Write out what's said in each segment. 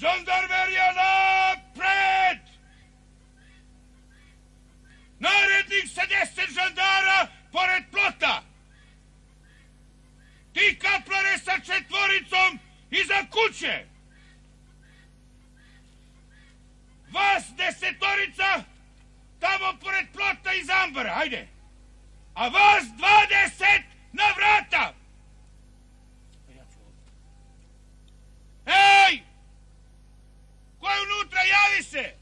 Žandarmerija napred! Narednik sa 10 žandara pored plota! Ti kaplare sa 4 iza kuće! Vas 10 tamo pored plota iz ambara, hajde! A vas 20 na vrata! Ej! Ko je unutra, javi se!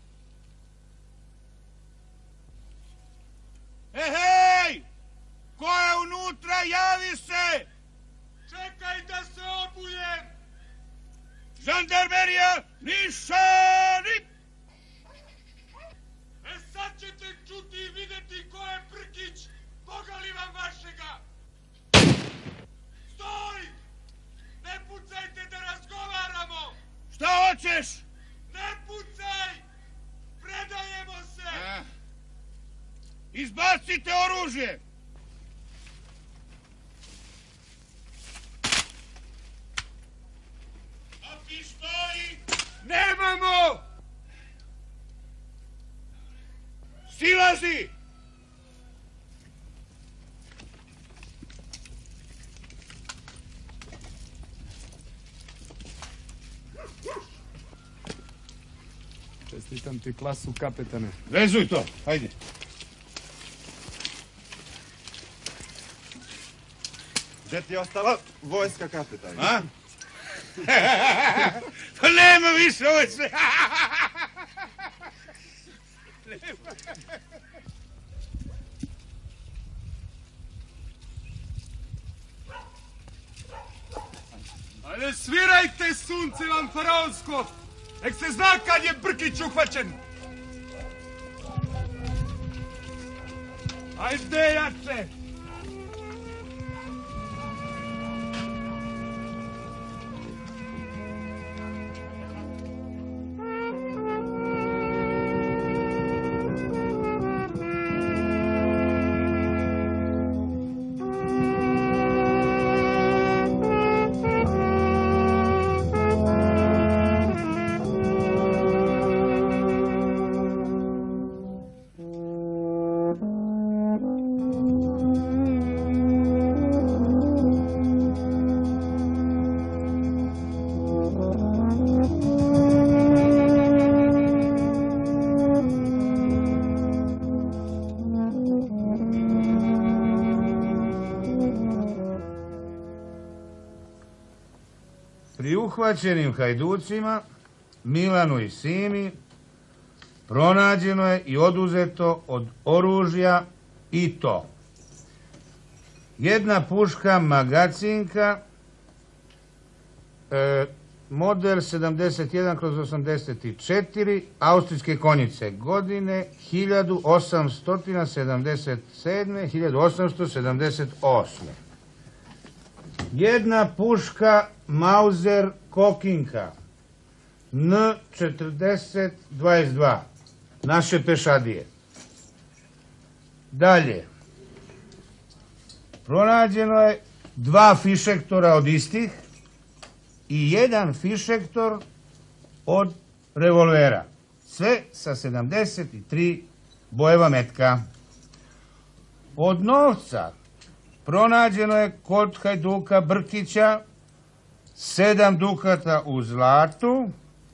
Hej! Ko je unutra, javi se! Čekaj da se obujem! Žandarmerija, nišani! Sad ćete čuti i vidjeti ko je Brkić, koga li vam vašega! Stoj! Ne pucajte da razgovaramo! Šta hoćeš? Ne pucaj! Predajemo se! Izbacite oružje! A pištolji? Nemamo! Silazi! Čestitam ti klasu, kapetane. Vezuj to, hajde. Gdje ti je ostala vojska, kapetan? A? Pa nema više vojske. Ale svirajte, sunce vam faraonsko! Nek se zna kad je Brkić uhvaćen! Ajde, jače! Pri uhvaćenim hajducima, Milanu i Simi, pronađeno je i oduzeto od oružja i to: jedna puška magacinka, model 71/84, austrijske konjice, godine 1877-1878. Jedna puška Mauser Kokinka N4022, naše pešadije. Dalje, pronađeno je 2 fišektora od istih i 1 fišektor od revolvera. Sve sa 73 bojeva metka. Od novca pronađeno je kod hajduka Brkića 7 dukata u zlatu,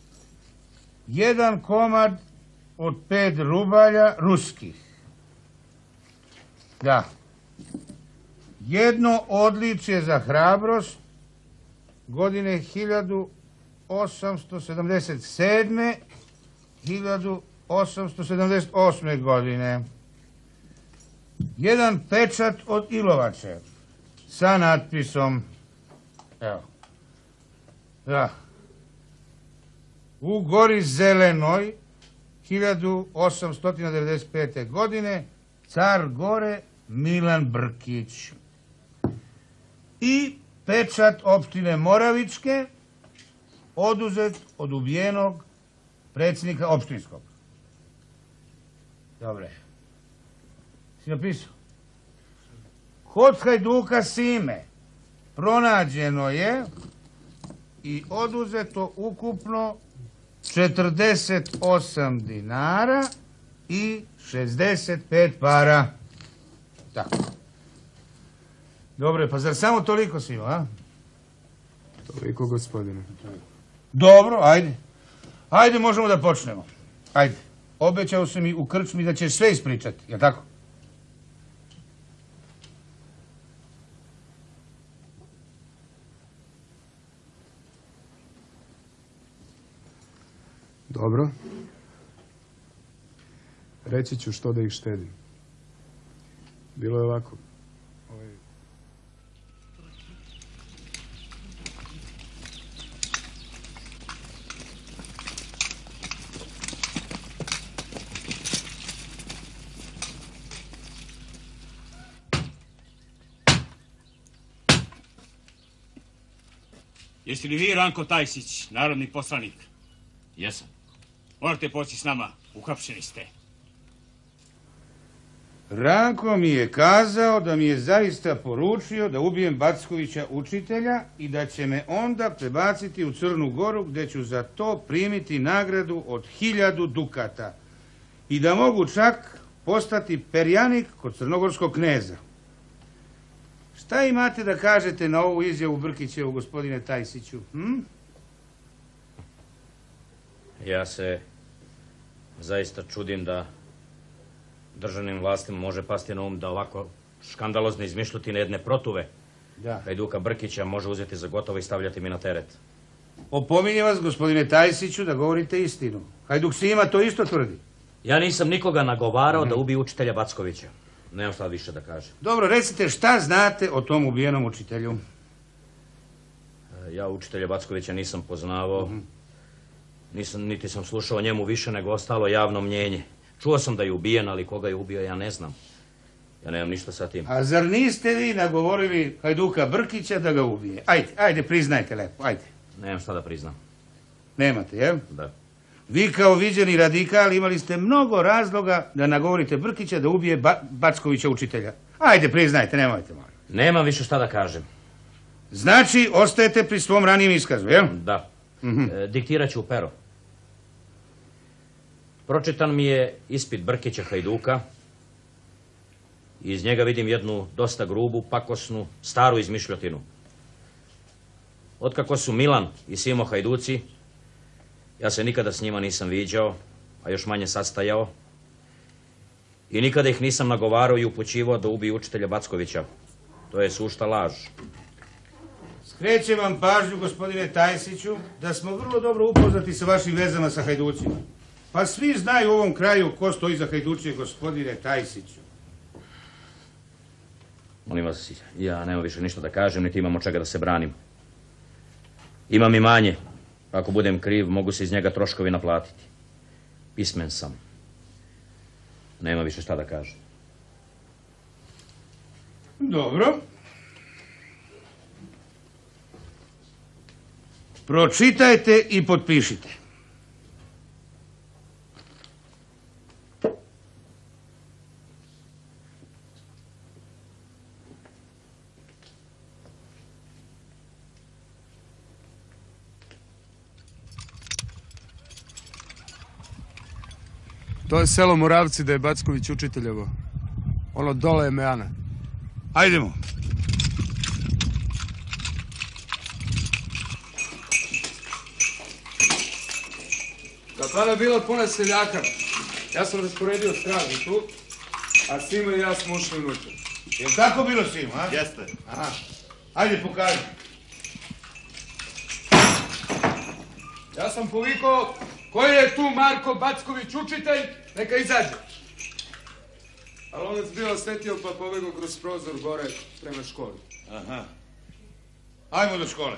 1 komad od 5 rubalja ruskih. Da. Jedno odličje za hrabrost godine 1877. 1878. godine. 1 pečat od Ilovače sa natpisom, evo, da, u Gori Zelenoj 1895. godine, car Gore Milan Brkić. I pečat opštine Moravičke, oduzet od ubijenog predsjednika opštinskog. Dobre. Si napisao? Kod hajduka Sime pronađeno je i oduzeto ukupno 48 dinara i 65 para. Tako. Dobro, pa zar samo toliko svima, a? Toliko, gospodine. Dobro, ajde. Ajde, možemo da počnemo. Ajde. Obećao si mi u krčmi da ćeš sve ispričati, jel tako? Dobro. Reći ću što da ih štedim. Bilo je ovako. Jesi li vi Ranko Tajsić, narodni poslanik? Jesam. Morate poći s nama, uhapšeni ste. Ranko mi je kazao da mi je zaista poručio da ubijem Backovića učitelja i da će me onda prebaciti u Crnu Goru gdje ću za to primiti nagradu od 1000 dukata i da mogu čak postati perjanik kod crnogorskog kneza. Šta imate da kažete na ovu izjavu Brkićevu, gospodine Tajsiću? Ja se zaista čudim da državnim vlastima može pasti na da ovako škandalozne izmišljotine jedne protuve Hajduka Brkića može uzeti za gotovo i stavljati mi na teret. Opominjem vas, gospodine Tajsiću, da govorite istinu. Hajduk Sima to isto tvrdi. Ja nisam nikoga nagovarao da ubije učitelja Backovića. Nemam šta više da kažem. Dobro, recite šta znate o tom ubijenom učitelju? Ja učitelja Backovića nisam poznavao. Niti sam slušao o njemu više nego ostalo javno mnjenje. Čuo sam da je ubijen, ali koga je ubio ja ne znam. Ja nemam ništa sa tim. A zar niste vi nagovorili Hajduka Brkića da ga ubije? Ajde, priznajte lepo, ajde. Nemam šta da priznam. Nemate, jel? Da. Vi kao viđeni radikal imali ste mnogo razloga da nagovorite Brkića da ubije Backovića učitelja. Ajde, priznajte, nemojte malo. Nemam više šta da kažem. Znači, ostajete pri svom ranijem iskazu, jel? Da. Diktirat ću u pero. Pročitan mi je ispit Brkića Hajduka. Iz njega vidim jednu dosta grubu, pakosnu, staru izmišljotinu. Otkako su Milan i Simo Hajduci, ja se nikada s njima nisam viđao, a još manje sastajao. I nikada ih nisam nagovarao i upućivao da ubiju učitelja Backovića. To je sušta laž. Skrećem vam pažnju, gospodine Tajsiću, da smo vrlo dobro upoznati sa vašim vezama sa Hajducima. Pa svi znaju u ovom kraju ko stoji za Hajdučije, gospodine Tajsiću. Molim vas, ja nemam više ništa da kažem, niti imam od čega da se branim. Imam imanje. Ako budem kriv, mogu se iz njega troškovi naplatiti. Pismen sam. Nema više šta da kažem. Dobro. Pročitajte i potpišite. To je selo Moravci da je Backović učiteljevo. Ono dole je Meana. Ajdemo. Kafana je bila puna seljaka. Ja sam rasporedio stražu tu, a Simo i ja smo ušli unutra. Je li tako bilo, Simo, a? Jeste. Aha. Ajde, pokaži. Ja sam povikao, koji je tu Marko Backović učitelj, neka izađe. Ali on je bio osjetio pa pobegao kroz prozor gore prema školi. Aha. Ajmo do škole.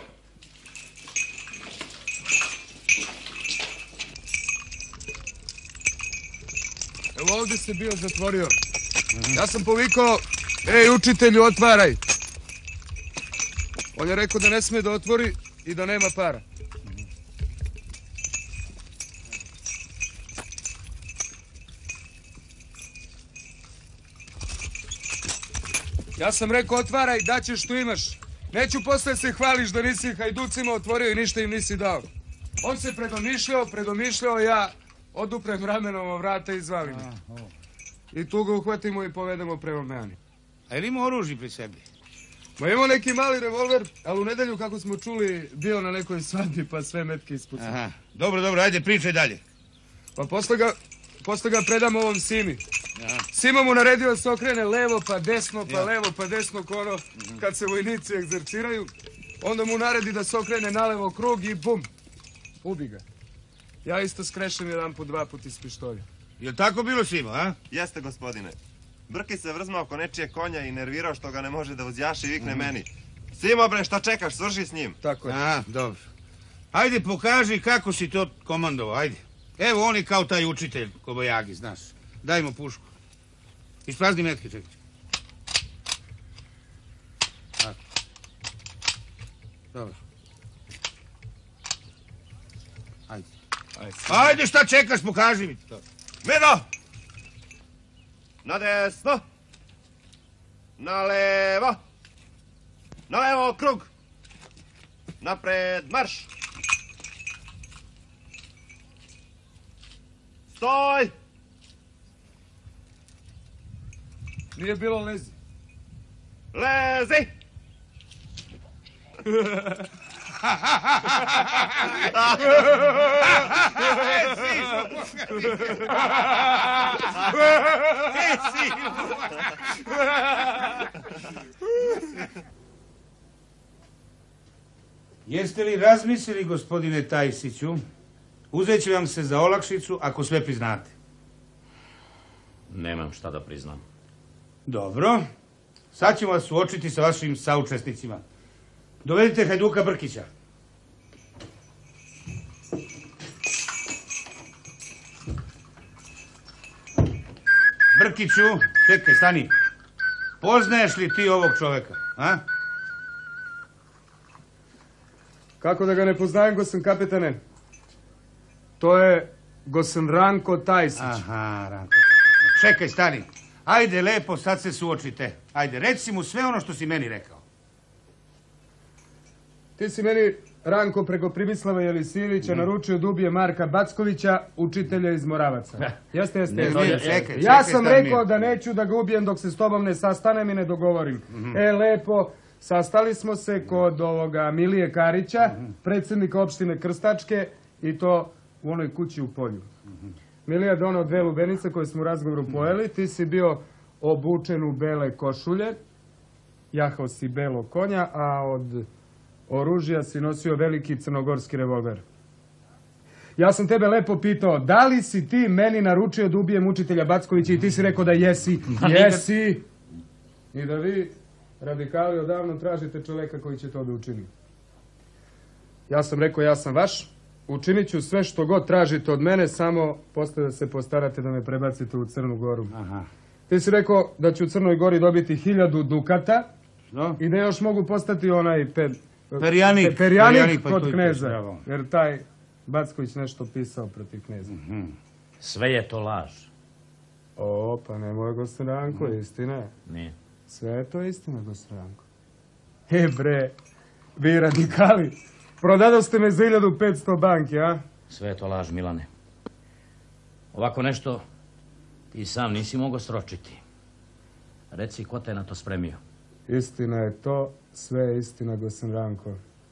Evo ovdje se bio zatvorio. Ja sam povikao, ej učitelju, otvaraj. On je rekao da ne smije da otvori i da nema para. Ja sam rekao, otvaraj, daćeš što imaš. Neću posle se hvališ da nisi Hajducima otvorio i ništa im nisi dao. On se predomišljao, ja oduprem ramenom o vrata i zvali me. I tu ga uhvatimo i povedemo prema Meani. A je li imao oružje pri sebi? Ma imao neki mali revolver, ali u nedelju, kako smo čuli, bio na nekoj svadbi, pa sve metke ispucao. Aha, dobro, ajde, pričaj dalje. Pa posle ga predam ovom Simi. Sima mu naredio da se okrene levo pa desno, pa levo pa desno, ono kad se vojnici egzerciraju. Onda mu naredi da se okrene nalevo krug i bum, ubi ga. Ja isto skrešem jedan put, dva put iz pištolja. Je li tako bilo, Simo, a? Jeste, gospodine. Brki se vrzmao oko nečije konja i nervirao što ga ne može da uzjaši i vikne meni. Simo, bre, šta čekaš, svrši s njim. Tako je. A, dobro. Ajde, pokaži kako si to komandovao, ajde. Evo, on je kao taj učitelj Kobajagi, znaš. Daj mu pušku. Isprazni metke, čekaj. Tako. Dobro. Ajde. Ajde, šta čekaš, pokaži mi to. Mirno! Na desno! Na levo! Na levo krug! Napred marš! Stoj! Nije bilo lezi. Lezi! Jeste li razmislili, gospodine Tajsiću, uzet će vam se za olakšicu ako sve priznate? Nemam šta da priznam. Dobro. Sad ćemo vas suočiti sa vašim saučesnicima. Dovedite Hajduka Brkića. Brkiću, čekaj, stani. Poznaješ li ti ovog čoveka, a? Kako da ga ne poznajem, gosen kapetane? To je gosen Ranko Tajsić. Aha, Ranko. Čekaj, stani. Ajde, lepo, sad se suočite. Ajde, reci mu sve ono što si meni rekao. Ti si meni, Ranko, preko Primislava Jelisilića naručio da ubije Marka Backovića, učitelja iz Moravaca. Jeste. Ja sam rekao da neću da ga ubijem dok se s tobom ne sastanem i ne dogovorim. Lepo, sastali smo se kod ovoga Milije Karića, predsjednika opštine Krstačke, i to u onoj kući u polju. Milija je donao 2 lubenice koje smo u razgovoru pojeli, ti si bio obučen u bele košulje, jahao si belo konja, a od oružja si nosio veliki crnogorski revolver. Ja sam tebe lepo pitao, da li si ti meni naručio da ubijem učitelja Backovića, i ti si rekao da jesi. Jesi! I da vi, radikali, odavno tražite čoveka koji će to da učini. Ja sam rekao, ja sam vaš, učinit ću sve što god tražite od mene, samo posle da se postarate da me prebacite u Crnu Goru. Ti si rekao da ću u Crnoj Gori dobiti 1000 dukata i da još mogu postati onaj perjanik kod kneza, jer taj Backović nešto pisao protiv kneza. Sve je to laž. O, pa nemoj, gosten Ranko, istina je. Nije. Sve je to istina, gosten Ranko. Bre, vi radikali, prodado ste me za 1500 banki, a? Sve je to laž, Milane. Ovako nešto ti sam nisi mogao sročiti. Reci, ko te je na to spremio? Istina je to, sve je istina, gosten Ranko.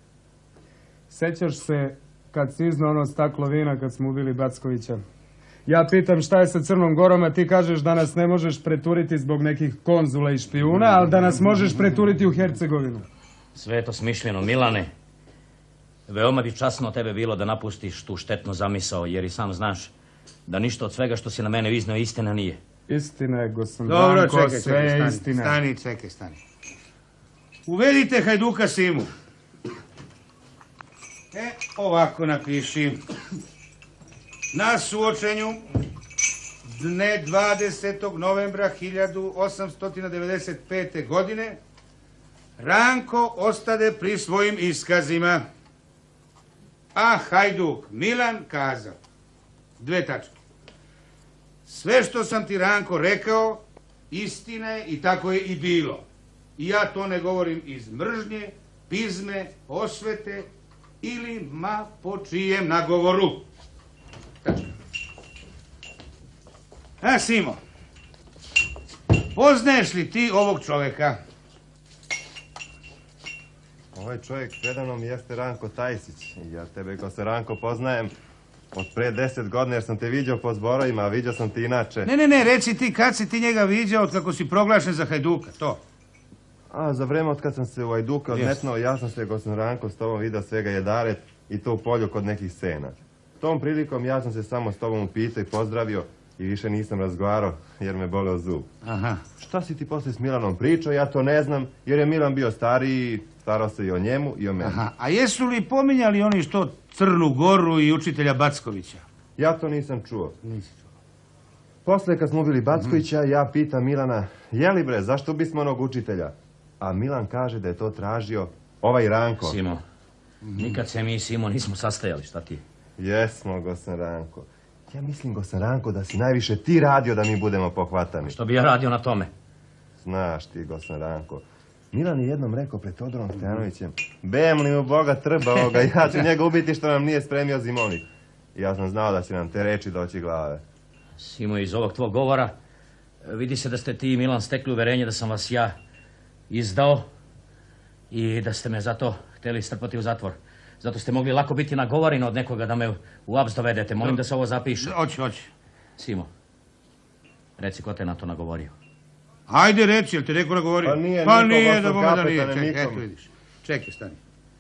Sećaš se kad si iznao ono staklo vina kad smo ubili Backovića? Ja pitam šta je sa Crnom Gorom, a ti kažeš da nas ne možeš preturiti zbog nekih konzula i špijuna, ali da nas možeš preturiti u Hercegovinu. Sve je to smišljeno, Milane. Veoma bi časno tebe bilo da napustiš tu štetnu zamisao, jer i sam znaš da ništa od svega što si na mene iznao istina nije. Istina je, gosten Ranko, sve je istina. Stani. Uvedite Hajduka Simu. Ovako napiši. Na suočenju dne 20. novembra 1895. godine Ranko ostade pri svojim iskazima, a Hajduk Milan kazao. 2 tačke. Sve što sam ti, Ranko, rekao, istina je i tako je i bilo. I ja to ne govorim iz mržnje, pizme, osvete ili ma po čijem nagovoru. A, Simo, poznaješ li ti ovog čoveka? Ovaj čovjek predavnom jeste Ranko Tajsić. Ja tebe ko se Ranko poznajem od pre 10 godina jer sam te viđao po zborovima, a viđao sam ti inače. Ne, reci ti kad si ti njega viđao od kako si proglašen za Hajduka, to. A za vreme od kad sam se u Hajduka odmetnuo, ja sam se gospodin Ranko s tobom vidio svega jedaret i to u polju kod nekih sena. Tom prilikom ja sam se samo s tobom upitao i pozdravio i više nisam razgovarao jer me boleo zub. Aha. Šta si ti poslije s Milanom pričao, ja to ne znam jer je Milan bio stariji, starao se i o njemu i o meni. Aha, a jesu li pominjali oni što Crnu Goru i učitelja Backovića? Ja to nisam čuo. Nisi čuo. Poslije kad smo ubili Backovića, ja pitam Milana, jeli bre, zašto ubismo onog učitelja? A Milan kaže da je to tražio ovaj Ranko. Simo, nikad se mi, Simo, nismo sastajali, šta ti? Jesmo, gospodin Ranko. Ja mislim, gospodin Ranko, da si najviše ti radio da mi budemo pohvatani. Što bi ja radio na tome? Znaš ti, gospodin Ranko. Milan je jednom rekao pred Todorom Stojanovićem, bem li mu Boga trba ovoga, ja ću njega ubiti što nam nije spremio zimovnik. I ja sam znao da će nam te reči doći glave. Simo, iz ovog tvog govora vidi se da ste ti i Milan stekli uverenje da sam vas ja izdao i da ste me zato htjeli strpati u zatvor. Zato ste mogli lako biti nagovoreni od nekoga da me u apst dovedete. Molim da se ovo zapiše. Hoće. Simo, reci ko te na to nagovorio. Ajde reci, jel te neko nagovorio? Pa nije da bome da nije. Čekaj, eto vidiš. Čekaj, stani.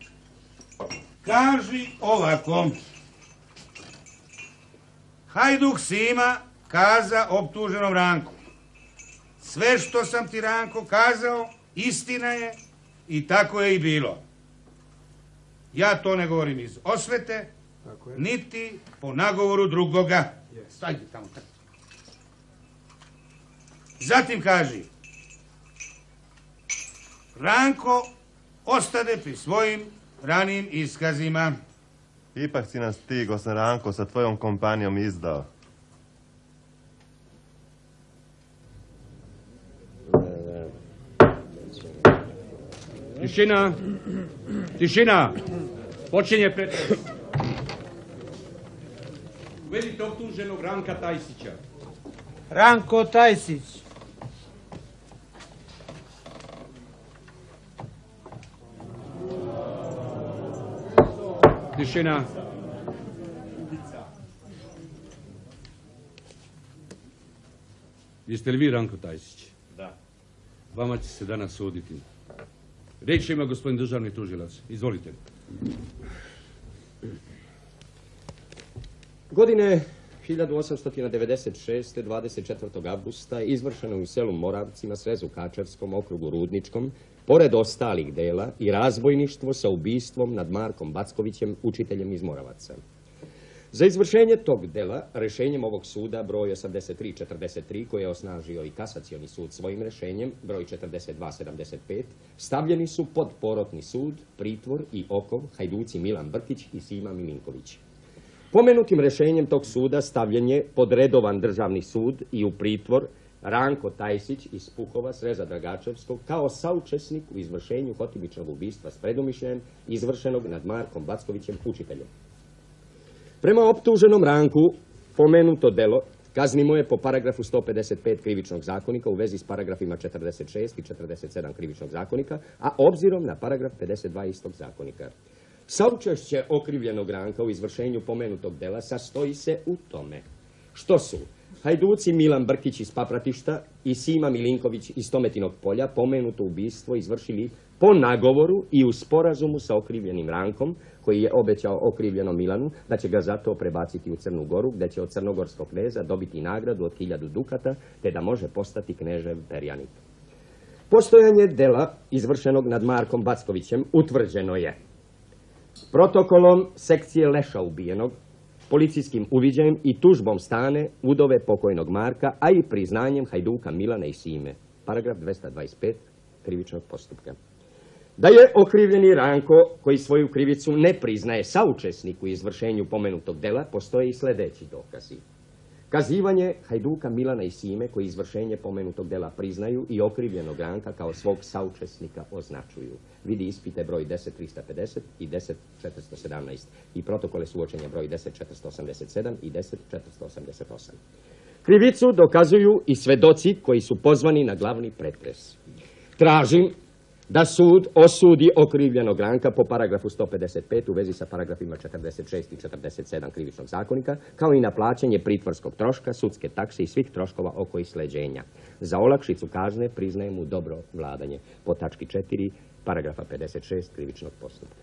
Kaži ovako. Hajduk Sima kaza optuženom Ranku. Sve što sam ti, Ranko, kazao, istina je i tako je i bilo. Ja to ne govorim iz osvete, niti po nagovoru drugoga. Stajte tamo. Zatim kaži, Ranko ostade pri svojim ranijim iskazima. Ipak si nas ti, gospodin Ranko, sa tvojom kompanijom izdao. Tišina! Počinje pretres. Uvedite optuženog Ranka Tajsića. Ranko Tajsić. Tišina. Jeste li vi Ranko Tajsić? Da. Vama će se danas suditi. Riječ ima gospodin državni tužilac. Izvolite. Godine 1896. 24. avgusta izvršeno u selu Moravci na srezu Kačarskom, okrugu Rudničkom, pored ostalih dela i razbojništvo sa ubistvom nad Markom Backovićem, učiteljem iz Moravaca. Za izvršenje tog dela, rešenjem ovog suda, broj 8343, koji je osnažio i kasacioni sud svojim rešenjem, broj 4275, stavljeni su pod porotni sud, pritvor i okov hajduci Milan Brkić i Sima Milinković. Pomenutim rešenjem tog suda stavljen je pod redovan državni sud i u pritvor Ranko Tajsić iz Puhova, sreza Dragačevskog, kao saučesnik u izvršenju hotimičnog ubistva s predumišljajem izvršenog nad Markom Backovićem, učiteljem. Prema optuženom Ranku, pomenuto delo kaznimo je po paragrafu 155 krivičnog zakonika u vezi s paragrafima 46 i 47 krivičnog zakonika, a obzirom na paragraf 52 istog zakonika. Saučešće okrivljenog Ranka u izvršenju pomenutog dela sastoji se u tome što su hajduci Milan Brkić iz Papratišta i Sima Milinković iz Tometinog polja pomenuto ubistvo izvršili po nagovoru i u sporazumu sa okrivljenim Rankom, koji je obećao okrivljenom Milanu da će ga zato prebaciti u Crnu Goru, gde će od crnogorskog kneza dobiti nagradu od 1000 dukata, te da može postati knežev perjanik. Postojanje dela izvršenog nad Markom Backovićem utvrđeno je protokolom sekcije leša ubijenog, policijskim uviđajem i tužbom stane udove pokojnog Marka, a i priznanjem hajduka Milana i Sime. Paragraf 225 krivičnog postupka. Da je okrivljeni Ranko, koji svoju krivicu ne priznaje saučesniku u izvršenju pomenutog dela, postoje i sljedeći dokazi. Kazivanje Hajduka Milana i Sime koji izvršenje pomenutog dela priznaju i okrivljenog Ranka kao svog saučesnika označuju. Vidi ispite broj 10.350 i 10.417 i protokole suočenja broj 10.487 i 10.488. Krivicu dokazuju i svedoci koji su pozvani na glavni pretres. Tražim da sud osudi okrivljenog Ranka po paragrafu 155 u vezi sa paragrafima 46 i 47 krivičnog zakonika, kao i na plaćanje pritvorskog troška, sudske takse i svih troškova oko isleđenja. Za olakšicu kazne priznaje mu dobro vladanje po tački 4 paragrafa 56 krivičnog postupka.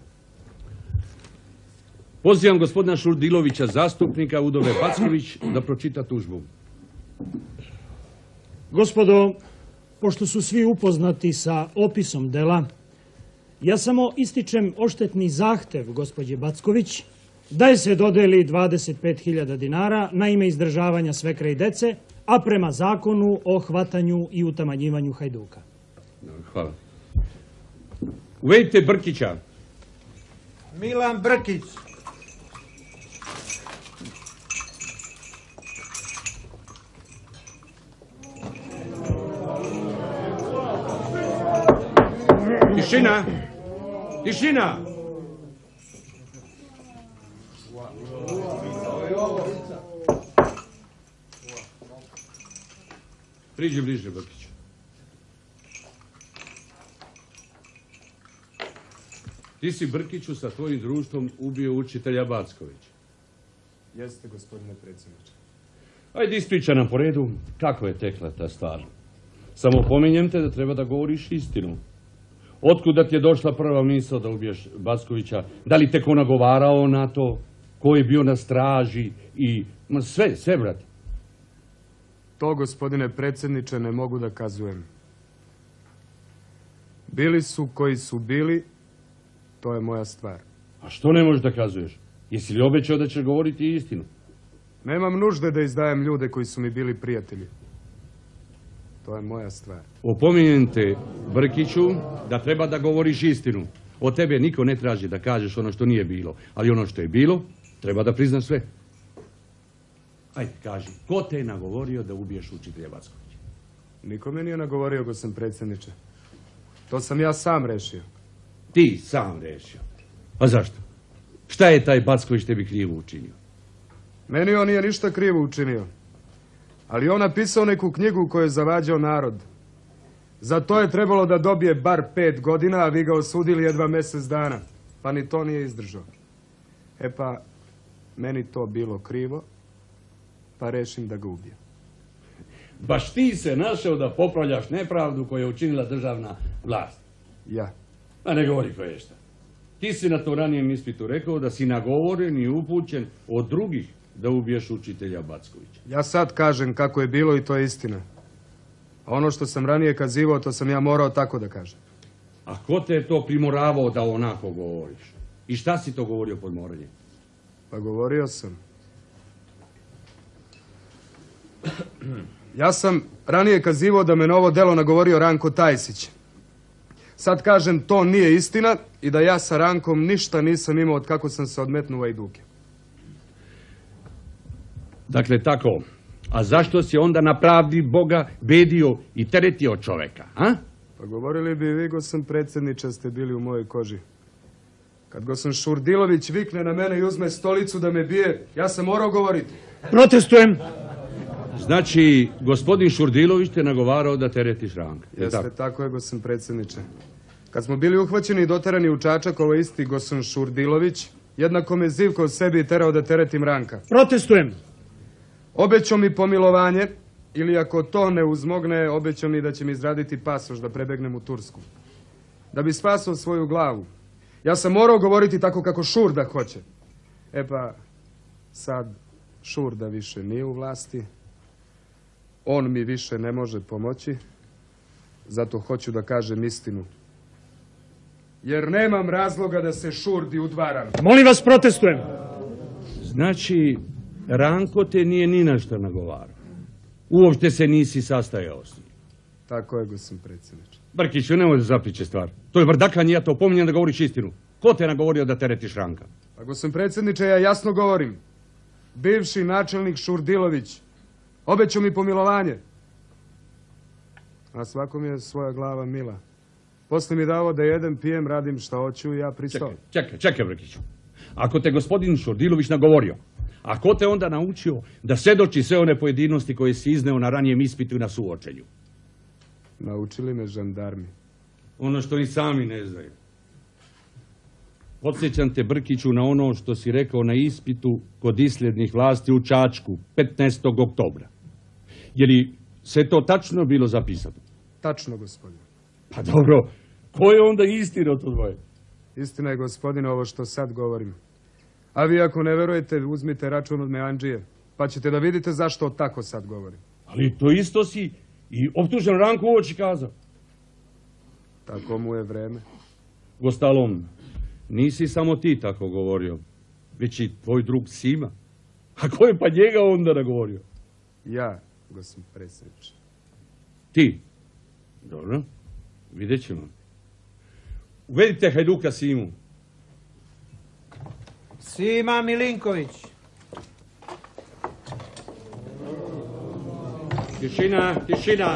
Pozivam gospodina Šurdilovića, zastupnika Udove Backović, da pročita tužbu. Gospodo, pošto su svi upoznati sa opisom dela, ja samo ističem oštetni zahtev gospođe Backović da je se dodeli 25.000 dinara na ime izdržavanja svekra i dece, a prema zakonu o hvatanju i utamanjivanju Hajduka. Hvala. Uvedite Brkića. Milan Brkić. Tišina! Tišina! Priđi bliže, Brkiću. Ti si, Brkiću, sa tvojim društvom ubio učitelja Backovića. Jeste, gospodine predsjedniče. Ajde, ispričaj nam po redu kako je tekla ta stvar. Samo pominjem te da treba da govoriš istinu. Otkuda ti je došla prva misao da ubiješ Backovića? Da li te ko nagovarao na to? Ko je bio na straži? I sve, brate. To, gospodine predsjedniče, ne mogu da kazujem. Bili su koji su bili, to je moja stvar. A što ne možeš da kazuješ? Jesi li obećao da ćeš govoriti istinu? Nemam nužde da izdajem ljude koji su mi bili prijatelji. To je moja stvar. Opominjem te, Brkiću, da treba da govoriš istinu. Od tebe niko ne traži da kažeš ono što nije bilo, ali ono što je bilo, treba da priznaš sve. Ajde, kaži, ko te je nagovorio da ubiješ učitelja Backovića? Niko me nije nagovorio, gospodine predsjedniče. To sam ja sam rešio. Ti sam rešio. A zašto? Šta je taj Backović tebi krivo učinio? Meni on nije ništa krivo učinio. Ali on napisao neku knjigu koju je zavađao narod. Za to je trebalo da dobije bar 5 godina, a vi ga osudili jedva mjesec dana. Pa ni to nije izdržao. E pa, meni to bilo krivo, pa rešim da ga ubijem. Baš ti se našao da popravljaš nepravdu koju je učinila državna vlast. Ja. A ne govori ko je šta. Ti si na to ranijem ispitu rekao da si nagovoren i upućen od drugih da ubiješ učitelja Backovića. Ja sad kažem kako je bilo i to je istina. A ono što sam ranije kazivao, to sam ja morao tako da kažem. A ko te je to primoravao da onako govoriš? I šta si to govorio pod moranjem? Pa govorio sam. Ja sam ranije kazivao da me na ovo delo nagovorio Ranko Tajsić. Sad kažem to nije istina i da ja sa Rankom ništa nisam imao od kako sam se odmetnuo u Hajduke. Dakle, tako. A zašto si onda na pravdi Boga bedio i teretio čoveka, a? Pa govorili bi vi, gospodin predsjedniče, ste bili u mojoj koži. Kad gospodin Šurdilović vikne na mene i uzme stolicu da me bije, ja sam morao govoriti. Protestujem! Znači, gospodin Šurdilović te nagovarao da teretiš Ranka. Jeste, tako je, gospodin predsjedniče. Kad smo bili uhvaćeni i doterani u Čačak, ovo isti gospodin Šurdilović, jednako me zivkao sebi i terao da teretim Ranka. Protestujem! Obećao mi pomilovanje, ili ako to ne uzmogne, obećao mi da će mi izraditi pasoš da prebegnem u Tursku. Da bi spasao svoju glavu. Ja sam morao govoriti tako kako Šurda hoće. E pa, sad Šurda više nije u vlasti. On mi više ne može pomoći. Zato hoću da kažem istinu. Jer nemam razloga da se Šurdi udvaram. Molim vas, protestujem! Znači, Ranko te nije ni na šta nagovarao. Uopšte se nisi sastajao s njim. Tako je, gospodin predsjedniče. Brkiću, nemoj da zapliče stvar. To je vrdakanje, ja te opominjem da govoriš istinu. Ko te je nagovorio da teretiš Ranka? Pa, gospodin predsjedniče, ja jasno govorim. Bivši načelnik Šurdilović Obećao mi pomilovanje. A svakom je svoja glava mila. Poslije mi dao da jedem, pijem, radim šta hoću i ja pristao. Čekaj, Brkiću. Ako te gospodin Šurdilović nagovorio, a ko te onda naučio da svjedoči sve one pojedinosti koje si izneo na ranijem ispitu i na suočenju? Naučili me žandarmi. Ono što ni sami ne znaju. Podsjećam te, Brkiću, na ono što si rekao na ispitu kod isljednih vlasti u Čačku 15. oktobra. Je li sve to tačno bilo zapisano? Tačno, gospodine. Pa dobro, ko je onda istina to dvoje? Istina je, gospodine, ovo što sad govorim. A vi ako ne verujete, uzmite račun od Meandžije, pa ćete da vidite zašto tako sad govorim. Ali to isto si i optužen Ranku u oči kazao. Tako mu je vreme. Gostalom, nisi samo ti tako govorio, već i tvoj drug Sima. A ko je pa njega onda nagovorio? Ja, gospodin predsjedniče. Ti? Dobro, vidjet ćemo. Uvedite Hajduka Simu. Sima Milinković. Tišina.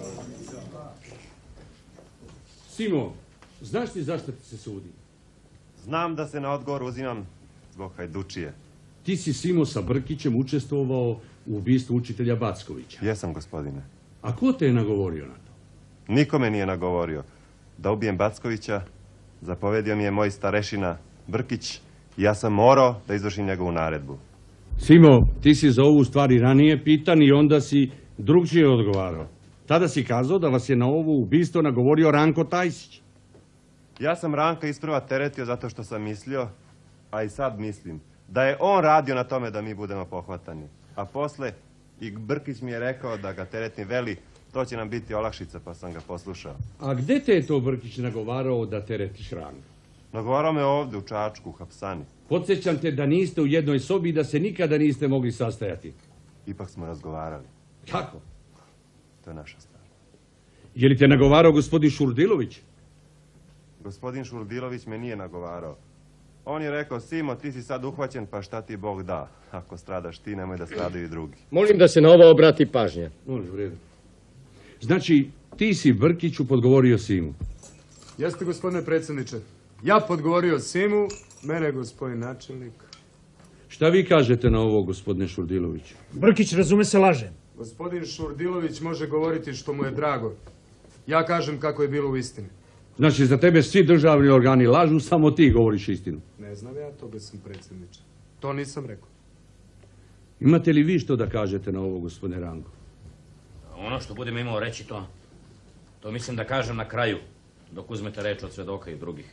Simo, znaš ti zašto ti se sudi? Znam da se na odgovor uzimam zbog Hajdučije. Ti si, Simo, sa Brkićem učestvovao u ubistvu učitelja Backovića. Jesam, gospodine. A ko te je nagovorio na to? Niko me nije nagovorio. Da ubijem Backovića, zapovedio mi je moj starešina Brkić i ja sam morao da izvršim njegovu naredbu. Simo, ti si za ovu stvar i ranije pitan i onda si drugčije odgovarao. Tada si kazao da vas je na ovo ubistvo nagovorio Ranko Tajsić. Ja sam Ranka isprva teretio zato što sam mislio, a i sad mislim, da je on radio na tome da mi budemo pohvatani. A posle i Brkić mi je rekao da ga teretni veli, to će nam biti olakšica, pa sam ga poslušao. A gde te je to Brkić nagovarao da teretiš Ranka? Nagovarao me ovdje u Čačku, u Hapsani. Podsjećam te da niste u jednoj sobi i da se nikada niste mogli sastajati. Ipak smo razgovarali. Kako? To je naša stvar. Je li te nagovarao gospodin Šurdilović? Gospodin Šurdilović me nije nagovarao. On je rekao, Simo, ti si sad uhvaćen, pa šta ti Bog da. Ako stradaš ti, nemoj da stradaju i drugi. Molim da se na ovo obrati pažnja. Može, u redu. Znači, ti si Brkiću podgovorio Simu. Jeste, gospodine predsjedniče. Ja podgovorio Simu, mene gospodin načelnik. Šta vi kažete na ovo, gospodine Šurdilović? Brkić, razume se, laže. Gospodin Šurdilović može govoriti što mu je drago. Ja kažem kako je bilo u istini. Znači, za tebe svi državni organi lažu, samo ti govoriš istinu. Ne znam ja to, gospodin predsjedniče. To nisam rekao. Imate li vi što da kažete na ovo, gospodine Ranko? Ono što budem imao reći to mislim da kažem na kraju, dok uzmete reč od svedoka i drugih.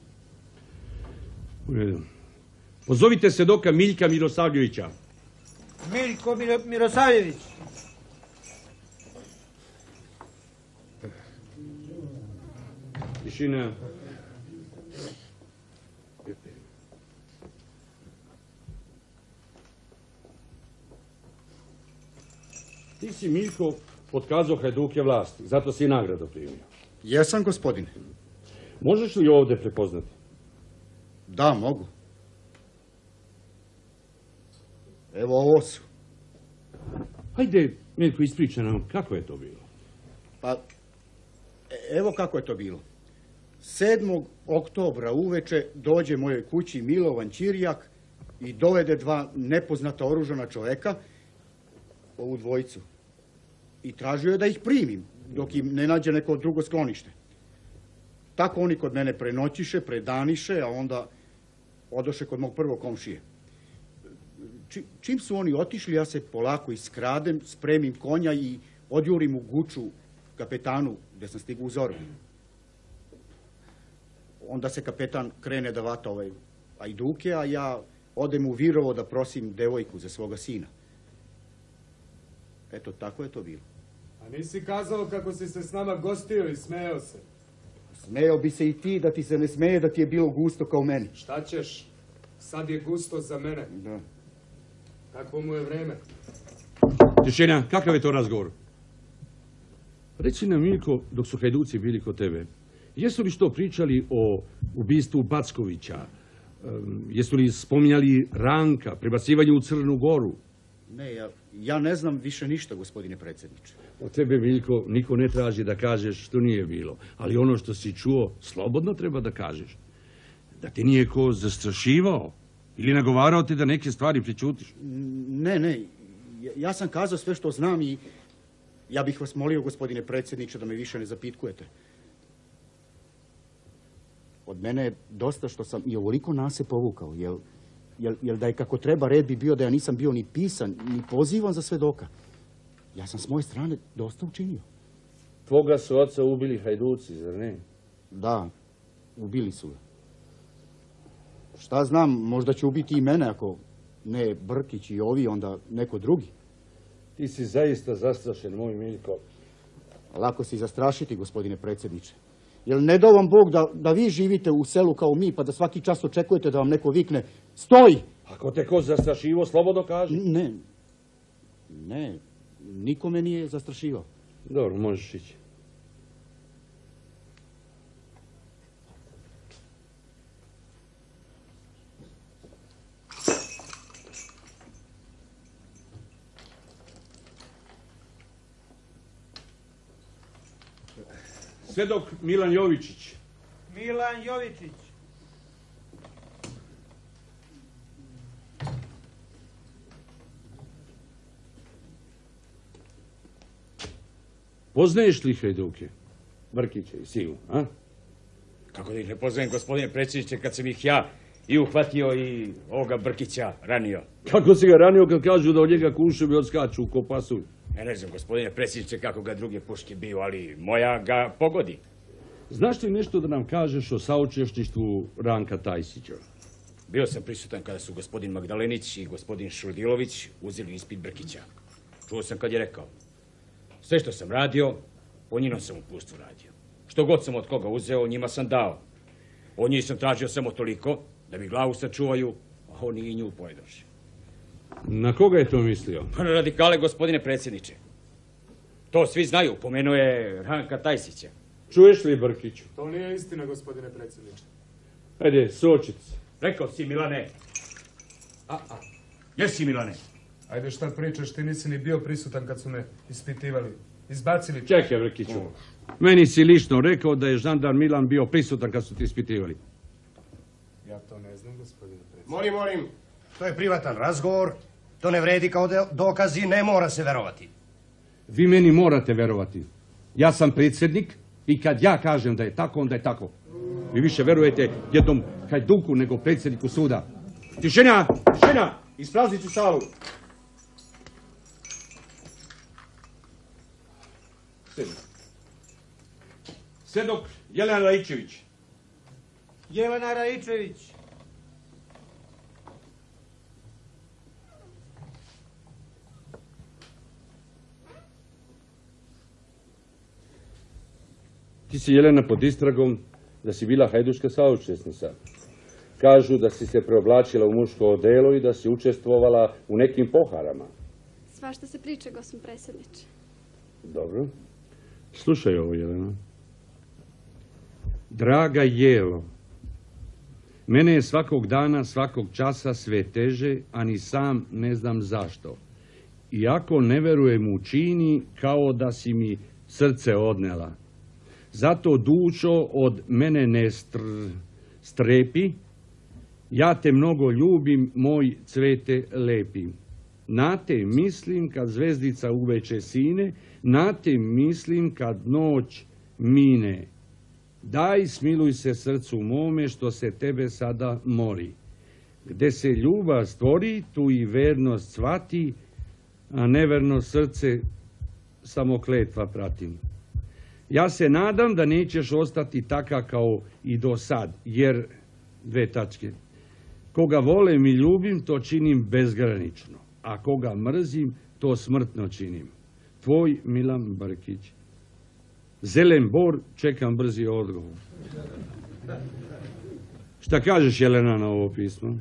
U redu. Pozovite svedoka Miljka Mirosavljevića. Miljko Mirosavljević. Tišina. Ti si, Miljko, potkazao Hajduke vlasti, zato si i nagradu primio. Jesam, gospodine. Možeš li ovdje prepoznati? Da, mogu. Evo, ovo su. Hajde, Miljko, ispričaj nam kako je to bilo. Pa, evo kako je to bilo. 7. oktobra uveče dođe mojoj kući Milovan Ćirjak i dovede dva nepoznata oružana čoveka, ovu dvojicu. I tražio je da ih primim, dok im ne nađe neko drugo sklonište. Tako oni kod mene prenoćiše, predaniše, a onda odoše kod mog prvog komšije. Čim su oni otišli, ja se polako iskradem, spremim konja i odjurim u Guču kapetanu, gdje sam stigao u zoru. Onda se kapetan krene da vata ajduke, a ja odem u Virovo da prosim devojku za svoga sina. Eto, tako je to bilo. A nisi kazao kako si se s nama gostio i smejao se? Smejao bi se i ti da ti se ne smeje da ti je bilo gusto kao meni. Šta ćeš? Sad je gusto za mene. Da. Kakvo mu je vreme? Tišina, kakav je to razgovor? Reci nam, Miljko, dok su Hajduci bili kod tebe, jesu li što pričali o ubistvu Backovića? Jesu li spominjali Ranka, prebacivanju u Crnu Goru? Ne, ja ne znam više ništa, gospodine predsjedniče. Od tebe, Miljko, niko ne traži da kažeš što nije bilo. Ali ono što si čuo, slobodno treba da kažeš. Da ti nije ko zastrašivao ili nagovarao te da neke stvari pričutiš. Ne, ja sam kazao sve što znam i ja bih vas molio, gospodine predsjedniče, da me više ne zapitkujete. Od mene je dosta što sam i ovoliko nas se povukao, jel da je kako treba red bi bio da ja nisam bio ni pisan, ni pozivan za svedoka. Ja sam s moje strane dosta učinio. Tvoga su oca ubili hajduci, zar ne? Da, ubili su ga. Šta znam, možda će ubiti i mene, ako ne Brkić i ovi, onda neko drugi. Ti si zaista zastrašen, moj Miljko. Lako si zastrašiti, gospodine predsjedniče. Jel ne dao vam Bog da vi živite u selu kao mi, pa da svaki čas očekujete da vam neko vikne stoj! Ako te ko zastrašivo, slobodno kaži. Ne, niko me nije zastrašivao. Dobro, možeš ići. Svedok Milan Jovičić. Milan Jovičić. Poznaješ li hajduke? Brkića i Sivu, a? Kako da ih ne poznajem, gospodine predsjedniče, kad sam ih ja i uhvatio i ovoga Brkića ranio. Kako si ga ranio kad kažu da od njega kuševi odskaču u kopasulj? Ne znam, gospodine predsjedniče, kako ga druge puške biju, ali moja ga pogodi. Znaš li nešto da nam kažeš o saučešništvu Ranka Tajsića? Bio sam prisutan kada su gospodin Magdalenić i gospodin Šurdilović uzeli ispit Brkića. Čuo sam kad je rekao: sve što sam radio, po njinom sam uputstvu radio. Što god sam od koga uzeo, njima sam dao. Od njih sam tražio samo toliko da mi glavu sačuvaju, a oni i nju pojedoše. Na koga je to mislio? Na radikale, gospodine predsjedniče. To svi znaju, pomenuo je Ranka Tajsića. Čuješ li, Brkiću? To nije istina, gospodine predsjedniče. Ajde, sočic. Rekao si, Milane. Jesi, Milane? Ajde, šta pričaš, ti nisi ni bio prisutan kad su me ispitivali. Izbacili. Čekaj, Brkiću. Meni si lično rekao da je žandar Milan bio prisutan kad su ti ispitivali. Ja to ne znam, gospodine predsjedniče. Molim. To je privatan razgovor. To ne vredi kao dokaz i ne mora se verovati. Vi meni morate verovati. Ja sam predsjednik i kad ja kažem da je tako, onda je tako. Vi više verujete jednom hajduku nego predsjedniku suda. Tišina! Tišina! Ispraznite salu. Svedok Jelena Raičević. Jelena Raičević. Ti si, Jelena, pod istragom da si bila hajduška saučesnica. Kažu da si se preoblačila u muško odelo i da si učestvovala u nekim poharama. Svašta se priča, gospodin predsjedniče. Dobro. Slušaj ovo, Jelena. Draga Jelo, mene je svakog dana, svakog časa sve teže, a ni sam ne znam zašto. Iako ne verujem u čini, kao da si mi srce odnela. Zato, dušo, od mene ne strepi, ja te mnogo ljubim, moj cvete lepi. Na te mislim kad zvezdica uveče sine, na te mislim kad noć mine. Daj, smiluj se srcu mome što se tebe sada mori. Gde se ljubav stvori, tu i vernost cvati, a neverno srce samo kletva pratim. Ja se nadam da nećeš ostati taka kao i do sad, jer, koga volem i ljubim, to činim bezgranično, a koga mrzim, to smrtno činim. Tvoj Milan Brkić. Zelen bor, čekam brzi odgovor. Šta kažeš, Jelena, na ovo pismo?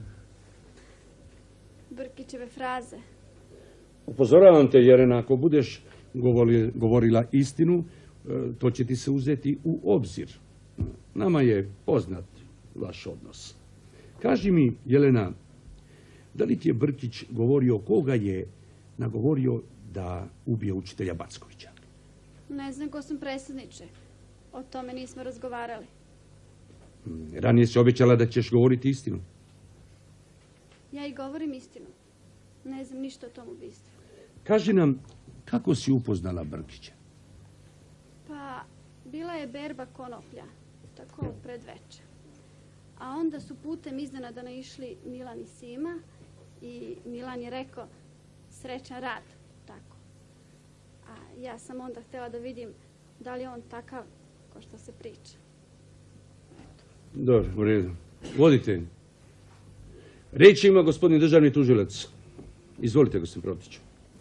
Brkićeve fraze. Upozoravam te, Jelena, ako budeš govorila istinu, to će ti se uzeti u obzir. Nama je poznat vaš odnos. Kaži mi, Jelena, da li ti je Brkić govorio koga je nagovorio da ubije učitelja Backovića? Ne znam, gospodin predsjedniče. O tome nismo razgovarali. Ranije si obećala da ćeš govoriti istinu. Ja i govorim istinu. Ne znam ništa o tom ubistvu. Kaži nam, kako si upoznala Brkića? Pa, bila je berba konoplja, tako predveče. A onda su putem iznenada naišli Milan i Sima i Milan je rekao srećan rad, tako. A ja sam onda htjela da vidim da li je on takav ko što se priča. Dobro, u redu. Voditelj. Riječ ima gospodin državni tužilac. Izvolite, gospodin Protiću.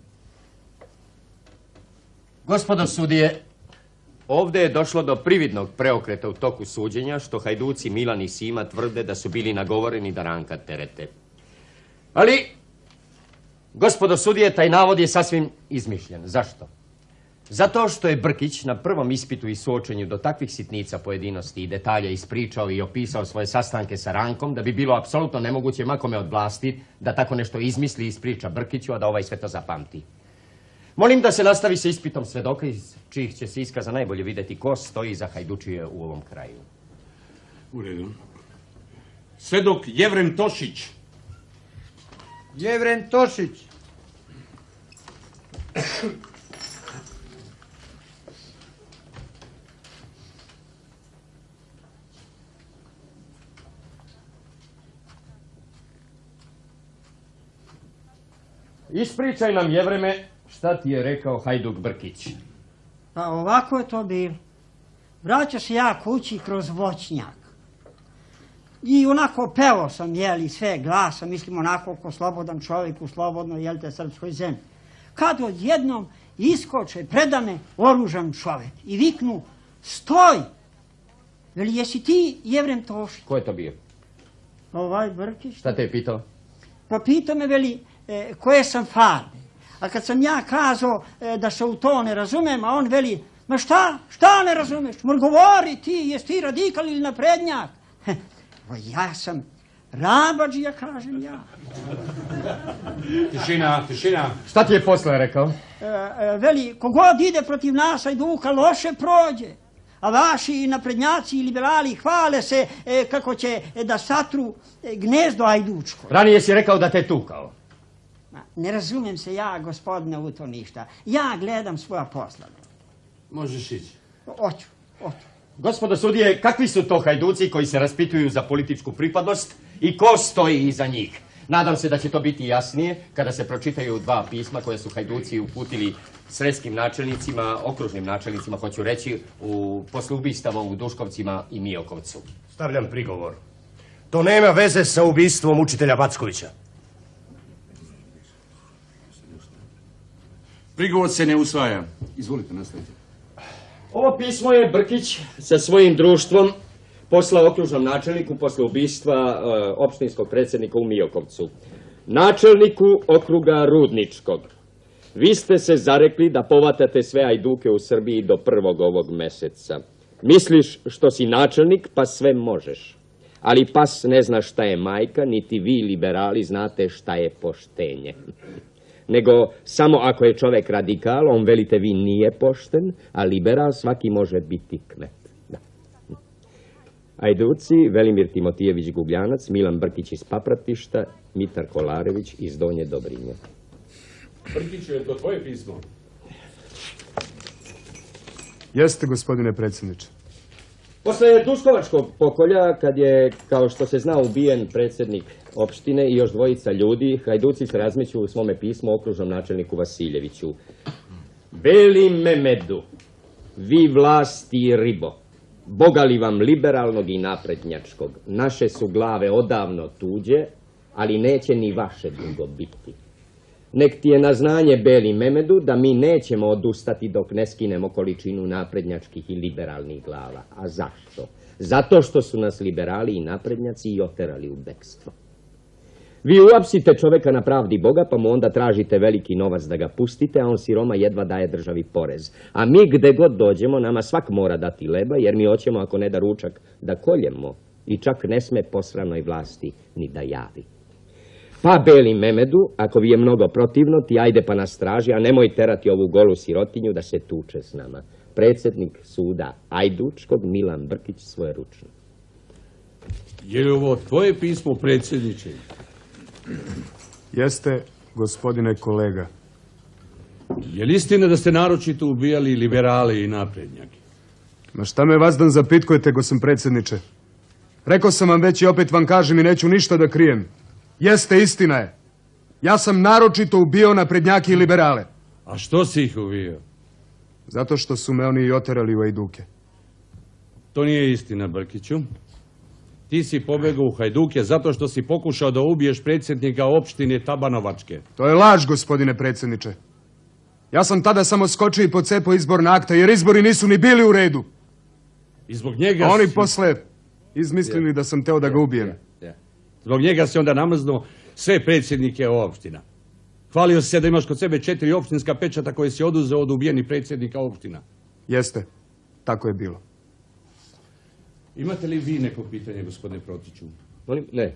Gospodo sudije, ovdje je došlo do prividnog preokreta u toku suđenja, što hajduci Milan i Sima tvrde da su bili nagovoreni da Ranka terete. Ali, gospodo sudije, taj navod je sasvim izmišljen. Zašto? Zato što je Brkić na prvom ispitu i suočenju do takvih sitnica, pojedinosti i detalja ispričao i opisao svoje sastanke sa Rankom, da bi bilo apsolutno nemoguće makome od vlasti da tako nešto izmisli i ispriča Brkiću, a da ovaj sve to zapamti. Molim da se nastavi sa ispitom svedoka iz čijih će se iskaza najbolje vidjeti ko stoji iza hajdučije u ovom kraju. U redu. Svedok Jevrem Tošić. Jevrem Tošić. Ispričaj nam, Jevreme, šta ti je rekao hajduk Brkić? Pa ovako je to bilo. Vraćao se ja kući kroz voćnjak. I onako peo sam, jeli, sve glasa, mislim onako ko slobodan čovjek u slobodnoj, jelte, srpskoj zemlji. Kad odjednom iskoče predane oružan čovjek i viknu, stoj! Veli, jesi ti Jevrem Tošić? Ko je to bio? Ovaj Brkić. Šta te je pitao? Pa pitao me, veli, koje sam farbe. A kad sam ja kazao da se u to ne razumem, a on veli, ma šta ne razumeš? Mor govori ti, jesi ti radikal ili naprednjak? Ja sam rabadžija, kažem ja. Tišina. Šta ti je posle rekao? Veli, kogod ide protiv nas hajduka loše prođe. A vaši naprednjaci i liberali hvale se kako će da satru gnezdo hajdučko. Ranije si rekao da te tukao. Ne razumem se ja, gospodine, u to ništa. Ja gledam svoja posla. Možeš ići. Oću. Gospodo sudije, kakvi su to hajduci koji se raspituju za političku pripadnost i ko stoji iza njih? Nadam se da će to biti jasnije kada se pročitaju dva pisma koje su hajduci uputili sretskim načelnicima, okružnim načelnicima, hoću reći, posle ubistava u Duškovcima i Mijokovcu. Stavljam prigovor. To nema veze sa ubistvom učitelja Backovića. Prigovor se ne usvaja. Izvolite, nastavite. Ovo pismo je Brkić sa svojim društvom poslao okružnom načelniku posle ubistva opštinskog predsjednika u Mijokovcu. Načelniku okruga Rudničkog. Vi ste se zarekli da povatate sve ajduke u Srbiji do 1. ovog meseca. Misliš što si načelnik, pa sve možeš. Ali pas ne zna šta je majka, niti vi liberali znate šta je poštenje. Nego samo ako je čovjek radikal, on velite vi nije pošten, a liberal svaki može biti kmet. Da. Ajduci, Velimir Timotijević Gubljanac, Milan Brkić iz Papratišta, Mitar Kolarević iz Donje Dobrinje. Brkiću, je to tvoje pismo? Jeste, gospodine predsjedniče. Posle Duškovačkog pokolja, kad je, kao što se zna, ubijen predsjednik opštine i još dvojica ljudi, hajduci se razmeću u svome pismu okružnom načelniku Vasiljeviću. Beli Memedu, vi vlasti ribo, boga li vam liberalnog i naprednjačkog, naše su glave odavno tuđe, ali neće ni vaše dugo biti. Nek ti je na znanje, Beli Memedu, da mi nećemo odustati dok ne skinemo količinu naprednjačkih i liberalnih glava. A zašto? Zato što su nas liberali i naprednjaci i oterali u bekstvo. Vi uapsite čoveka na pravdi Boga, pa mu onda tražite veliki novac da ga pustite, a on siroma jedva daje državi porez. A mi gde god dođemo, nama svak mora dati leba, jer mi hoćemo, ako ne da ručak, da koljemo. I čak ne sme posranoj vlasti ni da javi. Pa Beli Memedu, ako vi je mnogo protivno, ti ajde pa nas traži, a nemoj terati ovu golu sirotinju da se tuče s nama. Predsjednik suda Ajdučkog, Milan Brkić, svojeručno. Je li ovo tvoje pismo, predsjedniče? Jeste, gospodine kolega. Je li istina da ste naročito ubijali liberale i naprednjake? Ma šta me vas dan zapitkujete, gospodin predsjedniče? Rekao sam vam već i opet vam kažem i neću ništa da krijem. Jeste, istina je. Ja sam naročito ubio naprednjake i liberale. A što si ih ubio? Zato što su me oni i oterali u Hajduke. To nije istina, Brkiću. Ti si pobegao u Hajduke zato što si pokušao da ubiješ predsjednika opštine Tabanovačke. To je laž, gospodine predsjedniče. Ja sam tada samo skočio i pocepao izborna akta, jer izbori nisu ni bili u redu. I zbog njega oni posle izmislili da sam teo da ga ubijem. Zbog njega si onda namrznuo sve predsjednike opština. Hvalio si se da imaš kod sebe 4 opštinska pečata koje si oduzeo od ubijenih predsjednika opština. Jeste, tako je bilo. Imate li vi neko pitanje, gospodine Protiću? Ne.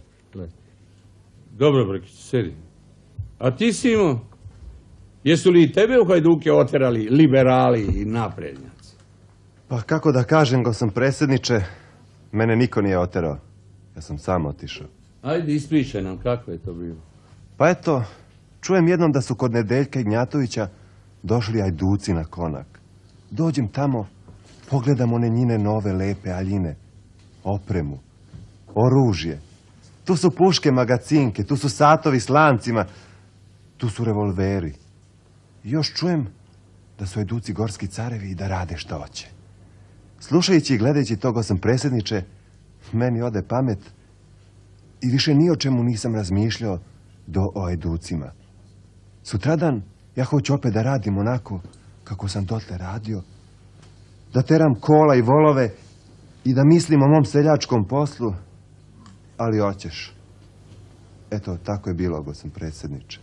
Dobro, Brkić, sedi. A ti, Simo, jesu li i tebe u Hajduke oterali liberali i naprednjaci? Pa kako da kažem, gospodine predsjedniče, mene niko nije oterao. Ja sam sam otišao. Ajde, ispričaj nam kako je to bilo. Pa eto, čujem jednom da su kod Nedeljka Ignjatovića došli Hajduci na konak. Dođem tamo, pogledam one njine nove lepe aljine, opremu, oružje. Tu su puške, magacinke, tu su satovi s lancima, tu su revolveri. I još čujem da su Hajduci gorski carevi i da rade što hoće. Slušajući i gledajući to, gospodine predsjedniče, meni ode pamet i više ni o čemu nisam razmišljao do o Hajducima. Sutradan ja hoću opet da radim onako kako sam dotle radio, da teram kola i volove i da mislim o mom seljačkom poslu, ali hoćeš. Eto, tako je bilo, gospodine predsjedniče.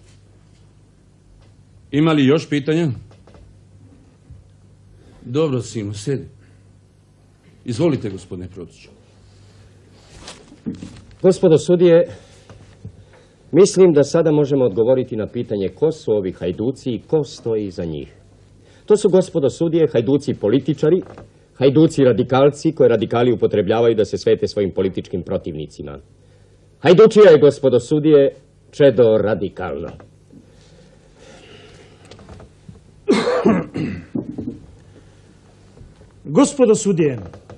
Ima li još pitanja? Dobro, Simo, sedi. Izvolite, gospodine Protiću. Gospodo sudije, mislim da sada možemo odgovoriti na pitanje ko su ovi Hajduci i ko stoji iza njih. To su, gospodo sudije, Hajduci političari, Hajduci radikalci koje radikali upotrebljavaju da se svete svojim političkim protivnicima. Hajdučija je, gospodo sudije, čedo radikalno. Gospodo sudije,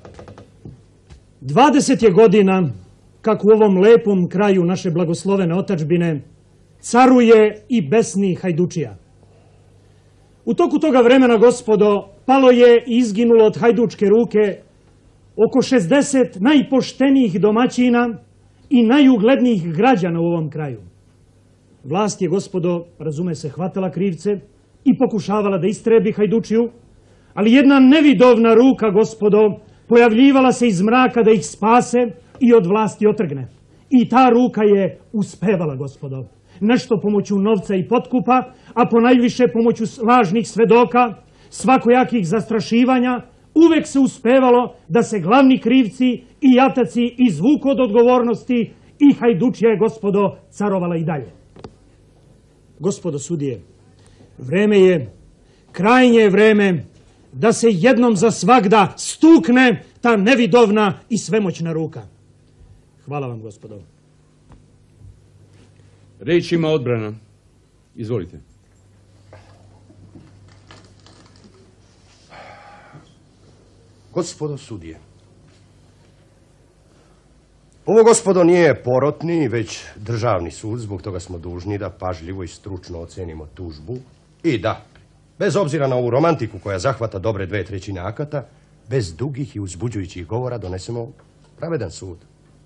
20 je godina kako u ovom lepom kraju naše blagoslovene otadžbine caruje i besni Hajdučija. U toku toga vremena, gospodo, palo je i izginulo od hajdučke ruke oko 60 najpoštenijih domaćina i najuglednijih građana u ovom kraju. Vlast je, gospodo, razume se, hvatala krivce i pokušavala da istrebi Hajdučiju, ali jedna nevidovna ruka, gospodo, pojavljivala se iz mraka da ih spase i od vlasti otrgne. I ta ruka je uspevala, gospodo. Nešto pomoću novca i potkupa, a ponajviše pomoću lažnih svedoka, svakojakih zastrašivanja, uvek se uspevalo da se glavni krivci i jataci izvuku od odgovornosti i Hajdučija je, gospodo, carovala i dalje. Gospodo sudije, vreme je, krajnje je vreme da se jednom za svagda stukne ta nevidovna i svemoćna ruka. Hvala vam, gospodo. Reč ima odbrana. Izvolite. Gospodo sudije, ovo, gospodo, nije porotni, već državni sud, zbog toga smo dužni da pažljivo i stručno ocenimo tužbu i da, bez obzira na ovu romantiku koja zahvata dobre 2/3 akata, bez dugih i uzbuđujućih govora donesemo pravedan sud.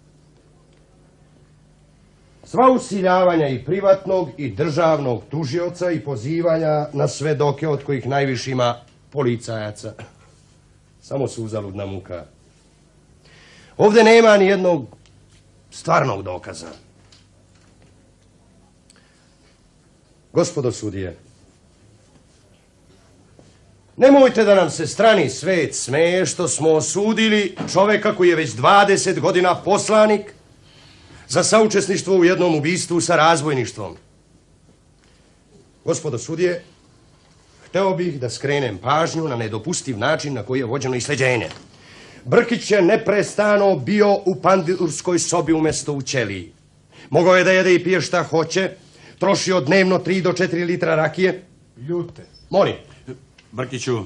Sva usiljavanja i privatnog i državnog tužioca i pozivanja na svedoke od kojih najviše ima policajaca samo su uzaludna muka. Ovdje nema ni jednog stvarnog dokaza. Gospodo sudije, nemojte da nam se strani svet smeje što smo osudili čoveka koji je već 20 godina poslanik, za saučesništvo u jednom ubistvu sa razbojništvom. Gospodo sudije, hteo bih da skrenem pažnju na nedopustiv način na koji je vođeno isleđenje. Brkić je neprestano bio u pandurskoj sobi umjesto u ćeliji. Mogao je da jede i pije šta hoće, trošio dnevno 3 do 4 litra rakije. Ljute. Molim. Brkiću.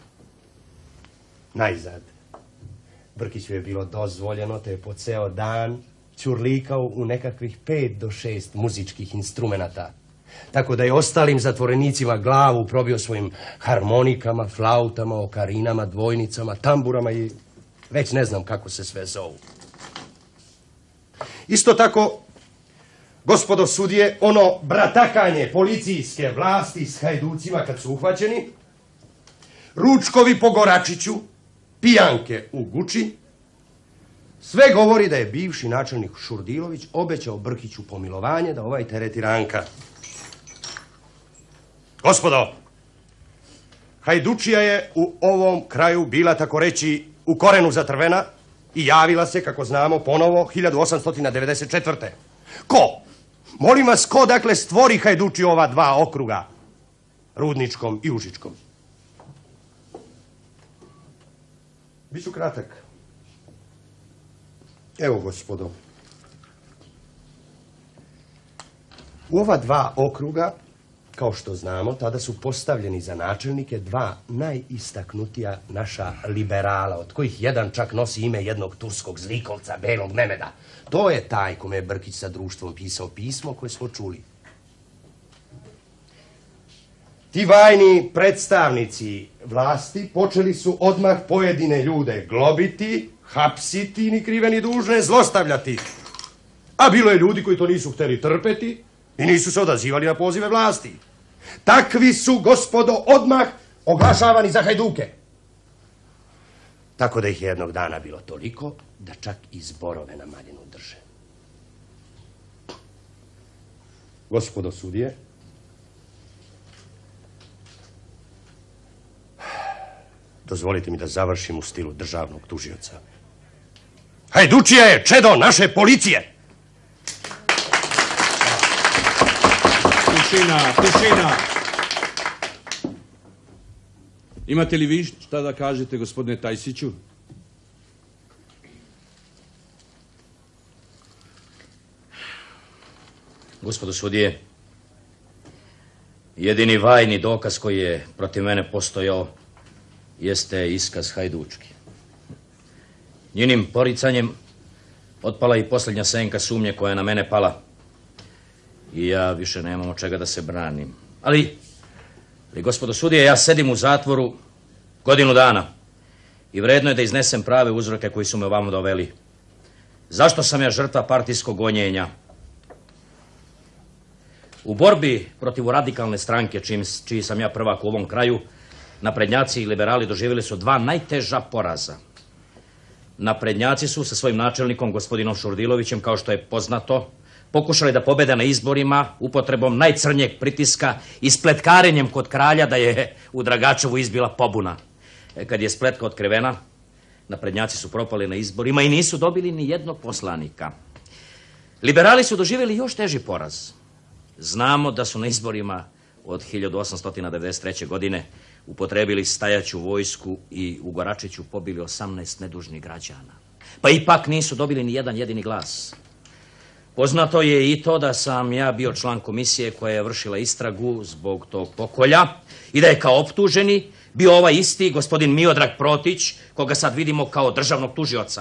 Najzad. Brkiću je bilo dozvoljeno, te je po ceo dan ćurlikao u nekakvih 5 do 6 muzičkih instrumenata. Tako da je ostalim zatvorenicima glavu probio svojim harmonikama, flautama, okarinama, dvojnicama, tamburama i već ne znam kako se sve zovu. Isto tako, gospodo sudije, ono bratakanje policijske vlasti s hajducima kad su uhvaćeni, ručkovi po Goračiću, pijanke u Guči, sve govori da je bivši načelnik Šurdilović obećao Brkiću pomilovanje da ovaj tereti Ranka. Gospodo, hajdučija je u ovom kraju bila, tako reći, u korenu zatrvena i javila se, kako znamo, ponovo 1894. Ko? Molim vas, ko dakle stvori hajdučiju ova 2 okruga? Rudničkom i Užičkom. Biću kratak. Evo, gospodo. U ova 2 okruga, kao što znamo, tada su postavljeni za načelnike 2 najistaknutija naša liberala, od kojih jedan čak nosi ime jednog turskog zlikovca, Belog Memeda. To je taj kome je Brkić sa društvom pisao pismo koje smo čuli. Ti vajni predstavnici vlasti počeli su odmah pojedine ljude globiti, hapsiti, ni krive ni dužne, zlostavljati. A bilo je ljudi koji to nisu hteli trpeti i nisu se odazivali na pozive vlasti. Takvi su, gospodo, odmah oglašavani za hajduke. Tako da ih je jednog dana bilo toliko da čak i zborove na Maljinu drže. Gospodo sudije, dozvolite mi da završim u stilu državnog tužioca. Hajdučija je čedo naše policije! Tišina. Imate li vi šta da kažete, gospodine Tajsiću? Gospodo sudije, jedini vajni dokaz koji je protiv mene postojao jeste iskaz hajdučki. Njenim poricanjem otpala i posljednja senka sumnje koja je na mene pala. I ja više nemam od čega da se branim. Ali, gospodo sudije, ja sedim u zatvoru 1 godinu dana i vredno je da iznesem prave uzroke koji su me ovamo doveli. Zašto sam ja žrtva partijskog gonjenja? U borbi protiv radikalne stranke, čiji sam ja prvak u ovom kraju, naprednjaci i liberali doživjeli su 2 najteža poraza. Naprednjaci su sa svojim načelnikom, gospodinom Šurdilovićem, kao što je poznato, pokušali da pobede na izborima upotrebom najcrnjeg pritiska i spletkarenjem kod kralja da je u Dragačevu izbila pobuna. Kad je spletka otkrivena, naprednjaci su propali na izborima i nisu dobili ni jednog poslanika. Liberali su doživjeli još teži poraz. Znamo da su na izborima od 1893. godine upotrebili stajaću vojsku i u Goračiću pobili 18 nedužnih građana. Pa ipak nisu dobili ni jedan jedini glas. Poznato je i to da sam ja bio član komisije koja je vršila istragu zbog tog pokolja i da je kao optuženi bio ovaj isti gospodin Miodrag Protić, koga sad vidimo kao državnog tužioca.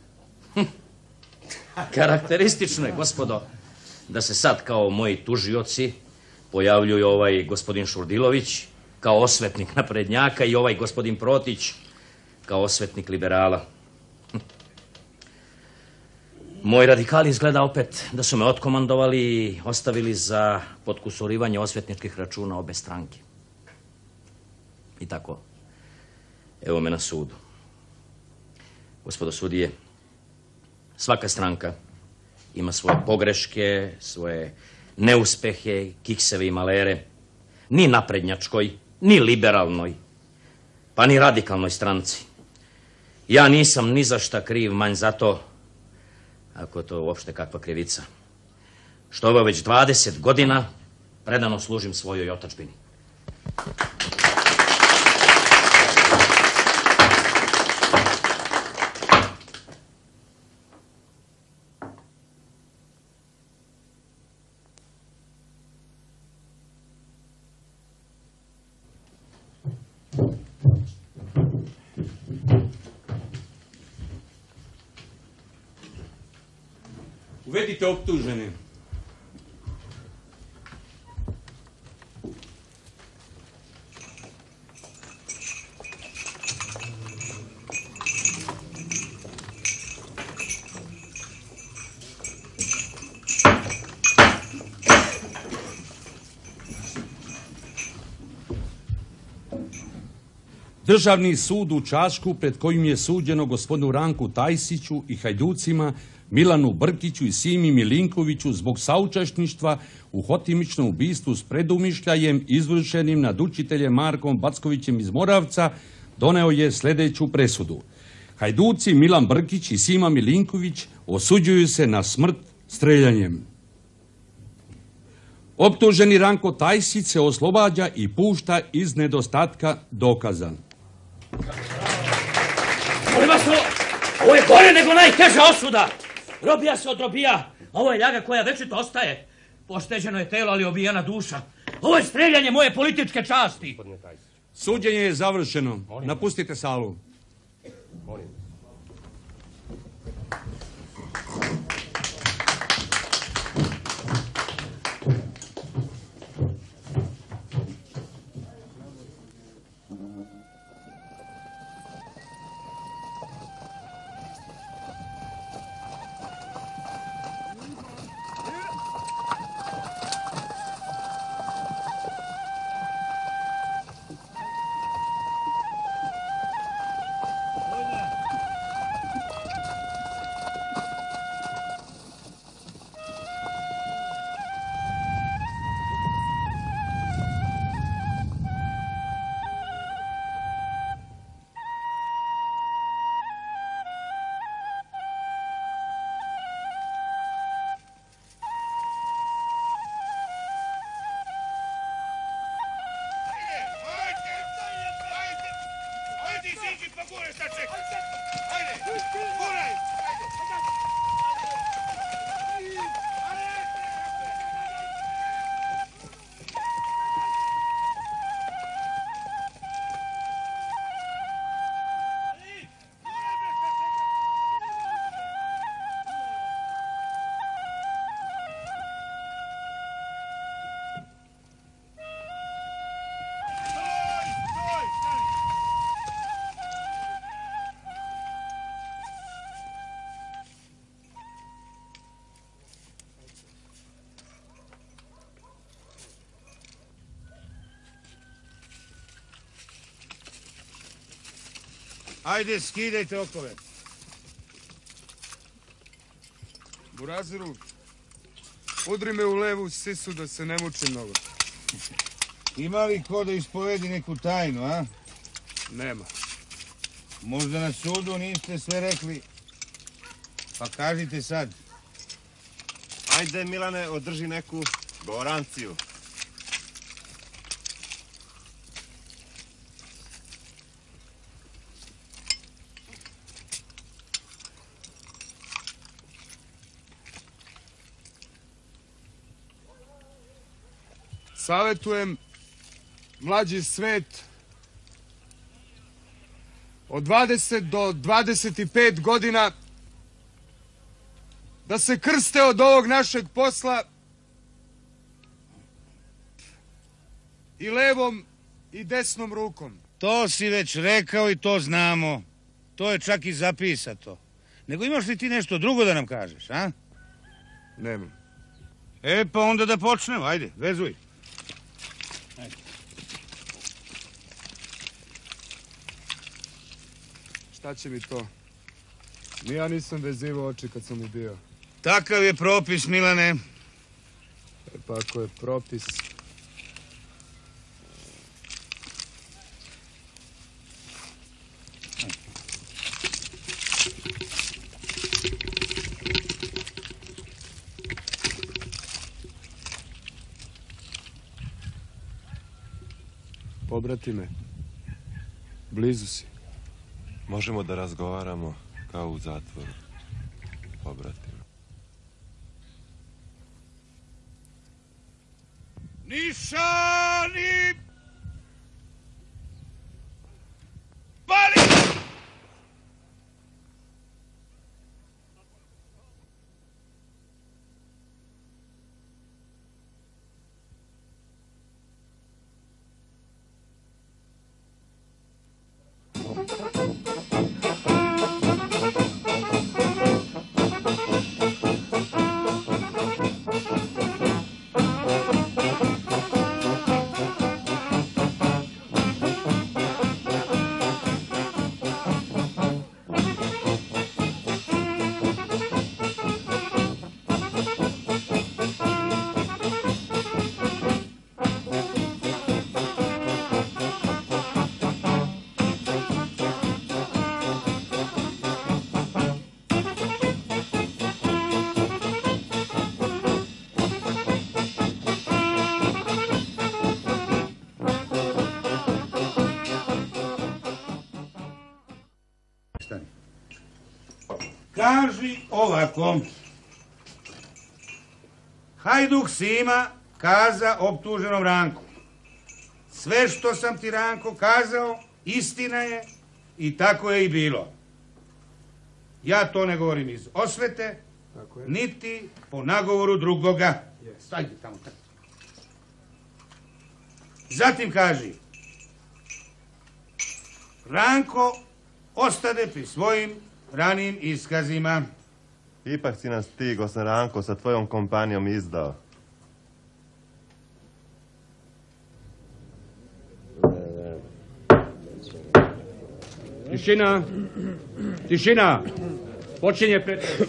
Karakteristično je, gospodo, da se sad kao moji tužioci pojavljuju ovaj gospodin Šurdilović kao osvetnik naprednjaka i ovaj gospodin Protić kao osvetnik liberala. Moji radikali izgleda opet da su me otkomandovali i ostavili za potkusurivanje osvetničkih računa obe stranke. I tako, evo me na sudu. Gospodo sudije, svaka stranka ima svoje pogreške, svoje neuspehe, kikseve i malere. Ni naprednjačkoj, ni liberalnoj, pa ni radikalnoj stranci. Ja nisam ni za šta kriv, manj zato ako je to uopšte kakva krivica, što ovo već 20 godina predano služim svojoj otadžbini. Uvedite optužene. Državni sud u Čašku, pred kojim je suđeno gospodinu Ranku Tajsiću i hajducima Milanu Brkiću i Simi Milinkoviću zbog saučesništva u hotimičnom ubistvu s predumišljajem izvršenim nad učiteljem Markom Backovićem iz Moravca, doneo je sljedeću presudu. Hajduci Milan Brkić i Sima Milinković osuđuju se na smrt streljanjem. Optuženi Ranko Tajsić se oslobađa i pušta iz nedostatka dokaza. Molim vas, ovo je gore nego najteža osuda. Robija se od robija. Ovo je ljaga koja večito ostaje. Pošteđeno je telo, ali obijena duša. Ovo je streljanje moje političke časti. Suđenje je završeno. Napustite salu. Ajde, skidajte okove. Buraziru, udri me u levu sisu da se ne mučim mnogo. Ima li ko da ispovedi neku tajnu, a? Nema. Možda na sudu niste sve rekli. Pa kažite sad. Ajde, Milane, održi neku govoranciju. Savetujem mlađi svet od 20 do 25 godina da se krste od ovog našeg posla i levom i desnom rukom. To si već rekao i to znamo. To je čak i zapisato. Nego imaš li ti nešto drugo da nam kažeš, a? Nemam. E, pa onda da počnemo. Ajde, vezuj. Šta će mi to? Ni ja nisam vezivao oči kad sam ubio. Takav je propis, Milane. E pa ako je propis... Pobratime, blizu si. Možemo da razgovaramo kao u zatvoru, pobratime. Nišani! Pali! Kaži ovako. Hajduk Sima kaza optuženom Ranku. Sve što sam ti, Ranko, kazao, istina je i tako je i bilo. Ja to ne govorim iz osvete, niti po nagovoru drugoga. Stajte tamo tako. Zatim kaži, Ranko ostade pri svojim ranijim iskazima. Ipak si nas ti, Gosan Ranko, sa tvojom kompanijom izdao. Tišina! Tišina! Počinje pretres.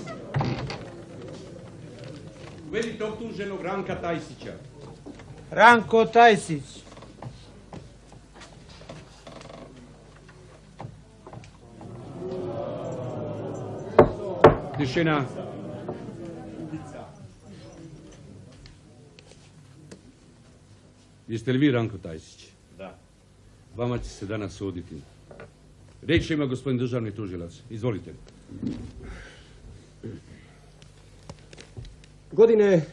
Uvedite optuženog Ranka Tajsića. Ranko Tajsić. Tišina. Jeste li vi Ranko Tajsić? Da. Vama će se danas suditi. Riječ ima gospodin državni tužilac. Izvolite. Godine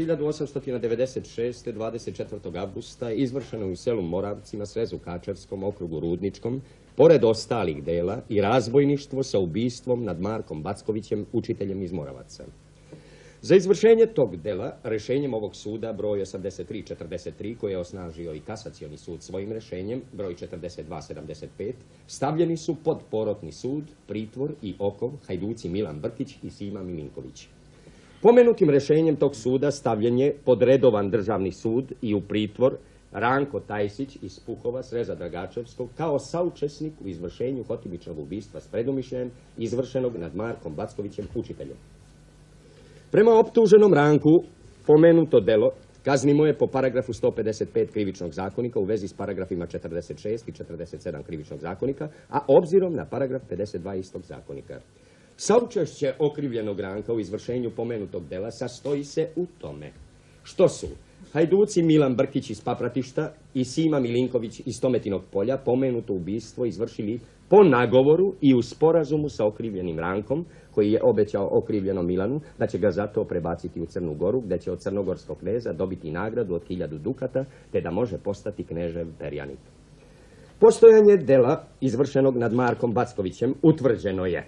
1896. 24. avgusta izvršeno je u selu Moravci na srezu Kačarskom, okrugu Rudničkom, pored ostalih dela i razbojništvo sa ubistvom nad Markom Backovićem, učiteljem iz Moravaca. Za izvršenje tog dela, rešenjem ovog suda broj 8343, koji je osnažio i kasacioni sud svojim rešenjem, broj 4275, stavljeni su pod porotni sud, pritvor i okov hajduci Milan Brkić i Sima Milinković. Pomenutim rešenjem tog suda stavljen je pod redovan državni sud i u pritvor Ranko Tajsić iz Pukova, sreza Dragačevskog, kao saučesnik u izvršenju hotimičnog ubistva s predumišljajem izvršenog nad Markom Backovićem, učiteljem. Prema optuženom Ranku, pomenuto delo kaznimo je po paragrafu 155 krivičnog zakonika u vezi s paragrafima 46 i 47 krivičnog zakonika, a obzirom na paragraf 52 istog zakonika. Saučešće okrivljenog Ranka u izvršenju pomenutog dela sastoji se u tome što su hajduci Milan Brkić iz Papratišta i Sima Milinković iz Tometinog polja pomenuto ubistvo izvršili po nagovoru i u sporazumu sa okrivljenim Rankom, koji je obećao okrivljenom Milanu da će ga zato prebaciti u Crnu Goru, gde će od crnogorskog kneza dobiti nagradu od 1000 dukata, te da može postati knežev perjanik. Postojanje dela izvršenog nad Markom Backovićem utvrđeno je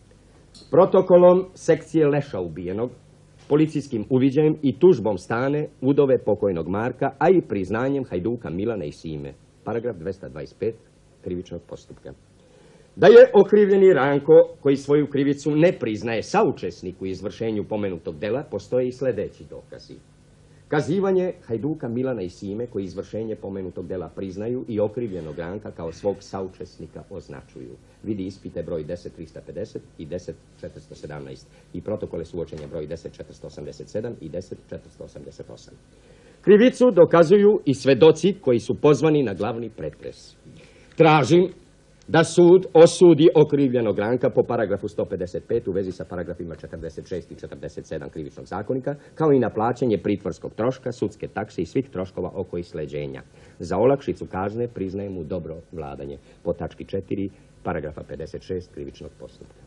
protokolom sekcije Leša ubijenog, policijskim uviđajem i tužbom stane udove pokojnog Marka, a i priznanjem hajduka Milana i Sime. Paragraf 225 krivičnog postupka. Da je okrivljeni Ranko, koji svoju krivicu ne priznaje saučesniku u izvršenju pomenutog dela, postoje i sledeći dokazi. Kazivanje hajduka Milana i Sime, koji izvršenje pomenutog dela priznaju i okrivljenog Ranka kao svog saučesnika označuju. Vidi ispite broj 10.350 i 10.417 i protokole suočenja broj 10.487 i 10.488. Krivicu dokazuju i svedoci koji su pozvani na glavni pretres. Tražim da sud osudi okrivljenog Ranka po paragrafu 155 u vezi sa paragrafima 46 i 47 krivičnog zakonika, kao i na plaćanje pritvorskog troška, sudske takse i svih troškova oko isleđenja. Za olakšicu kazne priznaje mu dobro vladanje po tački 4 paragrafa 56 krivičnog postupka.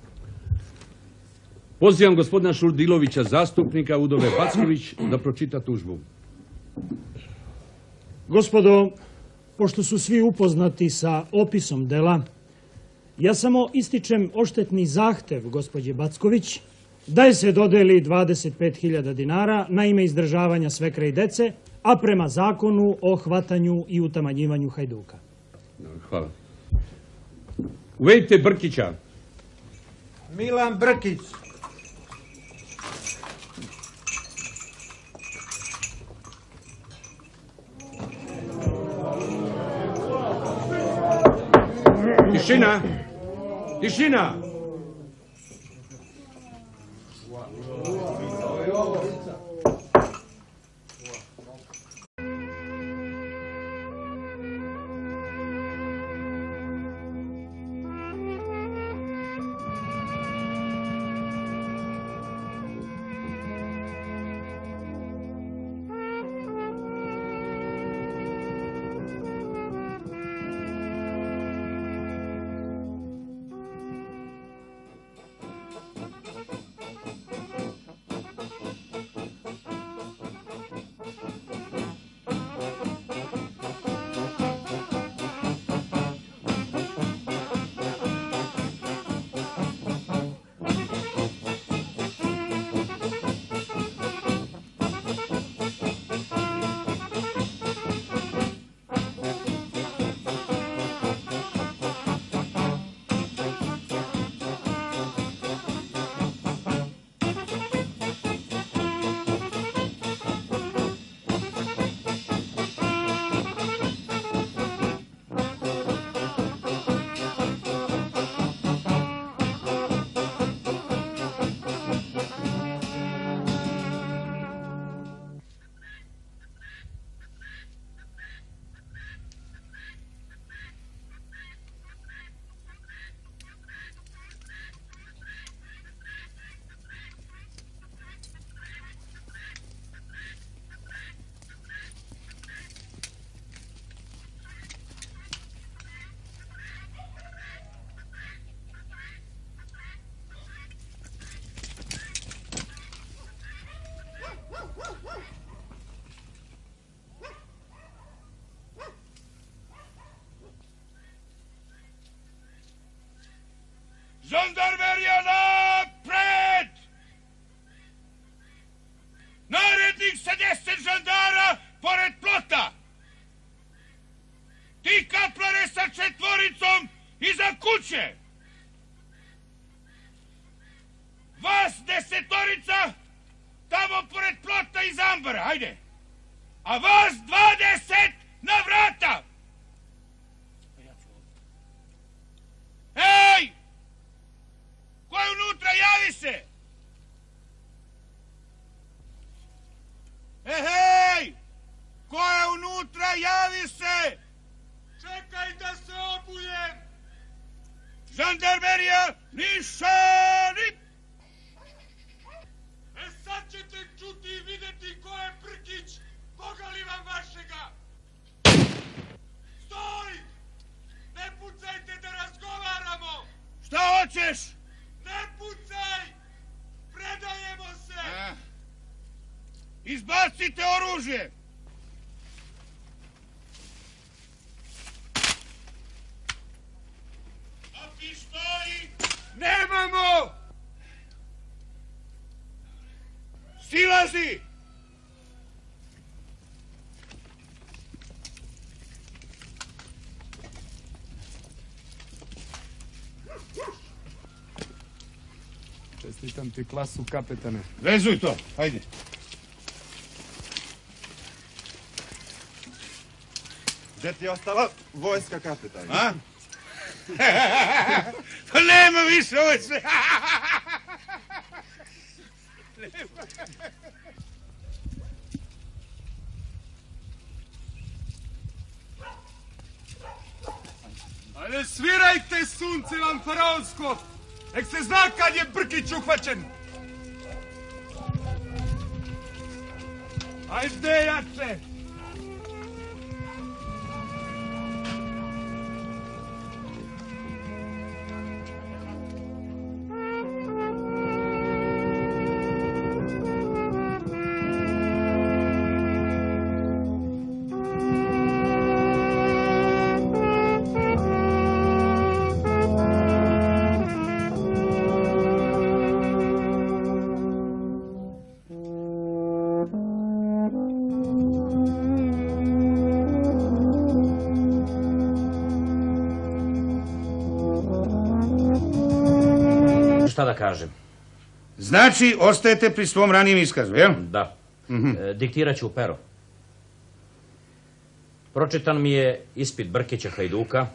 Pozivam gospodina Šurdilovića, zastupnika Udove Backović, da pročita tužbu. Gospodo, pošto su svi upoznati sa opisom dela, ja samo ističem oštetni zahtev gospođe Backović da je se dodeli 25.000 dinara na ime izdržavanja svekra i dece, a prema zakonu o hvatanju i utamanjivanju hajduka. Hvala. Uvedite Brkića. Milan Brkić. Tišina! Tišina! Žandarmerija napred! Narednik sa 10 žandara pored plota! Ti kaplare sa 4 iza kuće! Vas 10 tamo pored plota iz ambara, ajde! A vas 20 na vrata! Ej! Ko je unutra, javi se! Hej! Ko je unutra, javi se! Čekaj da se obujem! Žandarmerija, nišani! Sad ćete čuti i vidjeti ko je Brkić, koga li vam vašega! Stoj! Ne pucajte da razgovaramo! Šta hoćeš? Ne pucaj! Predajemo se! Izbacite oružje! A pištolji? Nemamo! Silazi! Čestitam ti klasu, kapetane. Vezuj to, hajde. Gdje ti je ostala vojska, kapetan? A? Pa nema više, ovo je sve. Ajde, sviraj! sunce vam faraonsko! Nek se zna kad je Brkić uhvaćen! Ajde, jače! Šta da kažem? Znači, ostajete pri svom ranijem iskazu, jel? Da. Diktirat ću u pero. Pročitan mi je ispit Brkića Hajduka.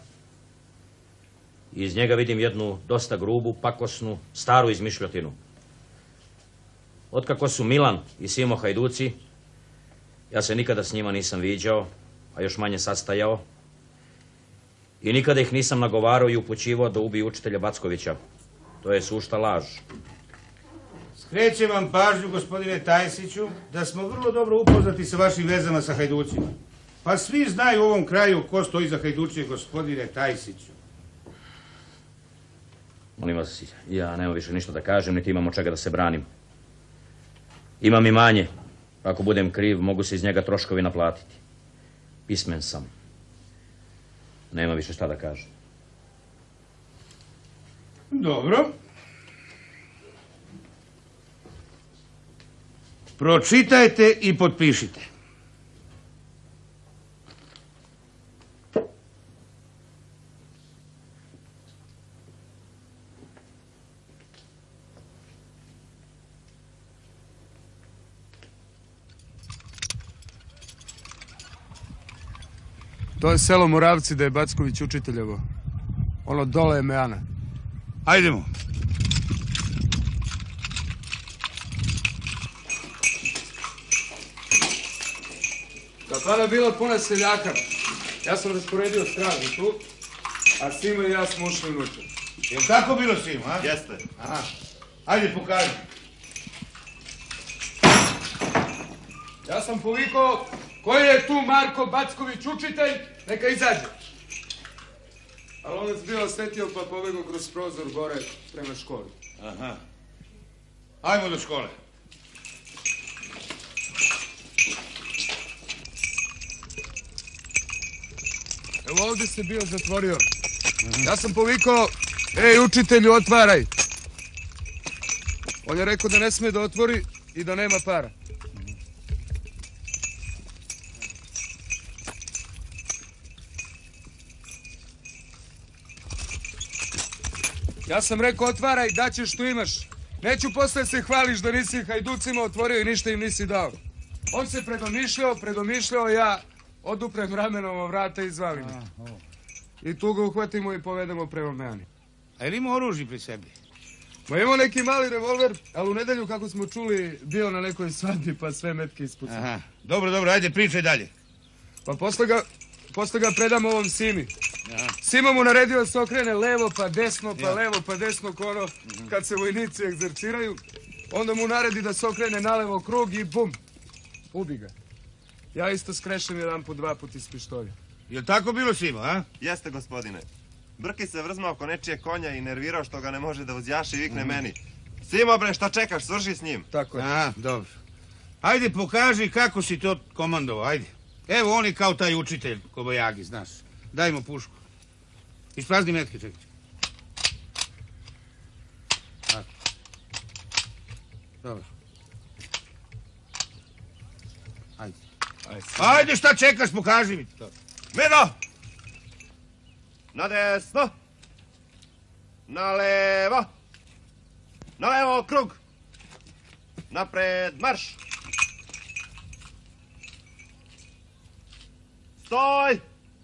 Iz njega vidim jednu dosta grubu, pakosnu, staru izmišljotinu. Otkako su Milan i Simo Hajduci, ja se nikada s njima nisam viđao, a još manje sastajao. I nikada ih nisam nagovarao i upućivao da ubiju učitelja Backovića. To je sušta laž. Skrećem vam pažnju, gospodine Tajsiću, da smo vrlo dobro upoznati sa vašim vezama sa Hajducima. Pa svi znaju u ovom kraju ko stoji za Hajdučije, gospodine Tajsiću. Molim vas, ja nemam više ništa da kažem, niti imam od čega da se branim. Imam imanje. Ako budem kriv, mogu se iz njega troškovi naplatiti. Pismen sam. Nema više šta da kažem. Dobro. Pročitajte i potpišite. To je selo Moravci da je Backović učiteljevo. Ono dole je Meana. Ajdemo. Kafana je bila puna seljaka. Ja sam rasporedio stražu tu, a Simo i ja smo ušli unutra. Jel' tako bilo, Simo, a? Jeste. Aha. Ajde, pokaži. Ja sam povikao, koji je tu Marko Backović učitelj, neka izađe. Ali on je bio osjetio pa pobegao kroz prozor gore prema školi. Aha. Ajmo do škole. Evo ovdje se bio zatvorio. Ja sam povikao, ej učitelju, otvaraj. On je rekao da ne smije da otvori i da nema para. Ja sam rekao, otvaraj, daćeš što imaš. Neću posle se hvališ da nisi Hajducima otvorio i ništa im nisi dao. On se predomišljao, ja oduprem ramenom o vrata i zvalim. I tu ga uhvatimo i povedemo prema Meani. A je li ima oružje pri sebi? Ma imao neki mali revolver, ali u nedelju, kako smo čuli, bio na nekoj svadbi pa sve metke ispucao. Aha, dobro, ajde, pričaj dalje. Pa posle ga predam ovom Simi. Simo mu naredio da se okrene levo pa desno, pa levo pa desno, ono kad se vojnici egzerciraju. Onda mu naredi da se okrene nalevo krug i bum, ubi ga. Ja isto skrešem jedan put, dva put iz pištolja. Jel' tako bilo, Simo, a? Jeste, gospodine. Brkić se vrzmao oko nečije konja i nervirao što ga ne može da uzjaše i vikne meni. Simo, bre, šta čekaš, svrši s njim. Tako je. A, dobro. Ajde, pokaži kako si to komandovao, ajde. Evo, on je kao taj učitelj, Kobajagi, znaš. Daj mu pušku. Isprazni metke, čekaj. Tako. Dobro. Ajde. Ajde, šta čekaš, pokaži mi to. Mino! Na desno! Na levo! Na levo krug! Napred marš! Stoj!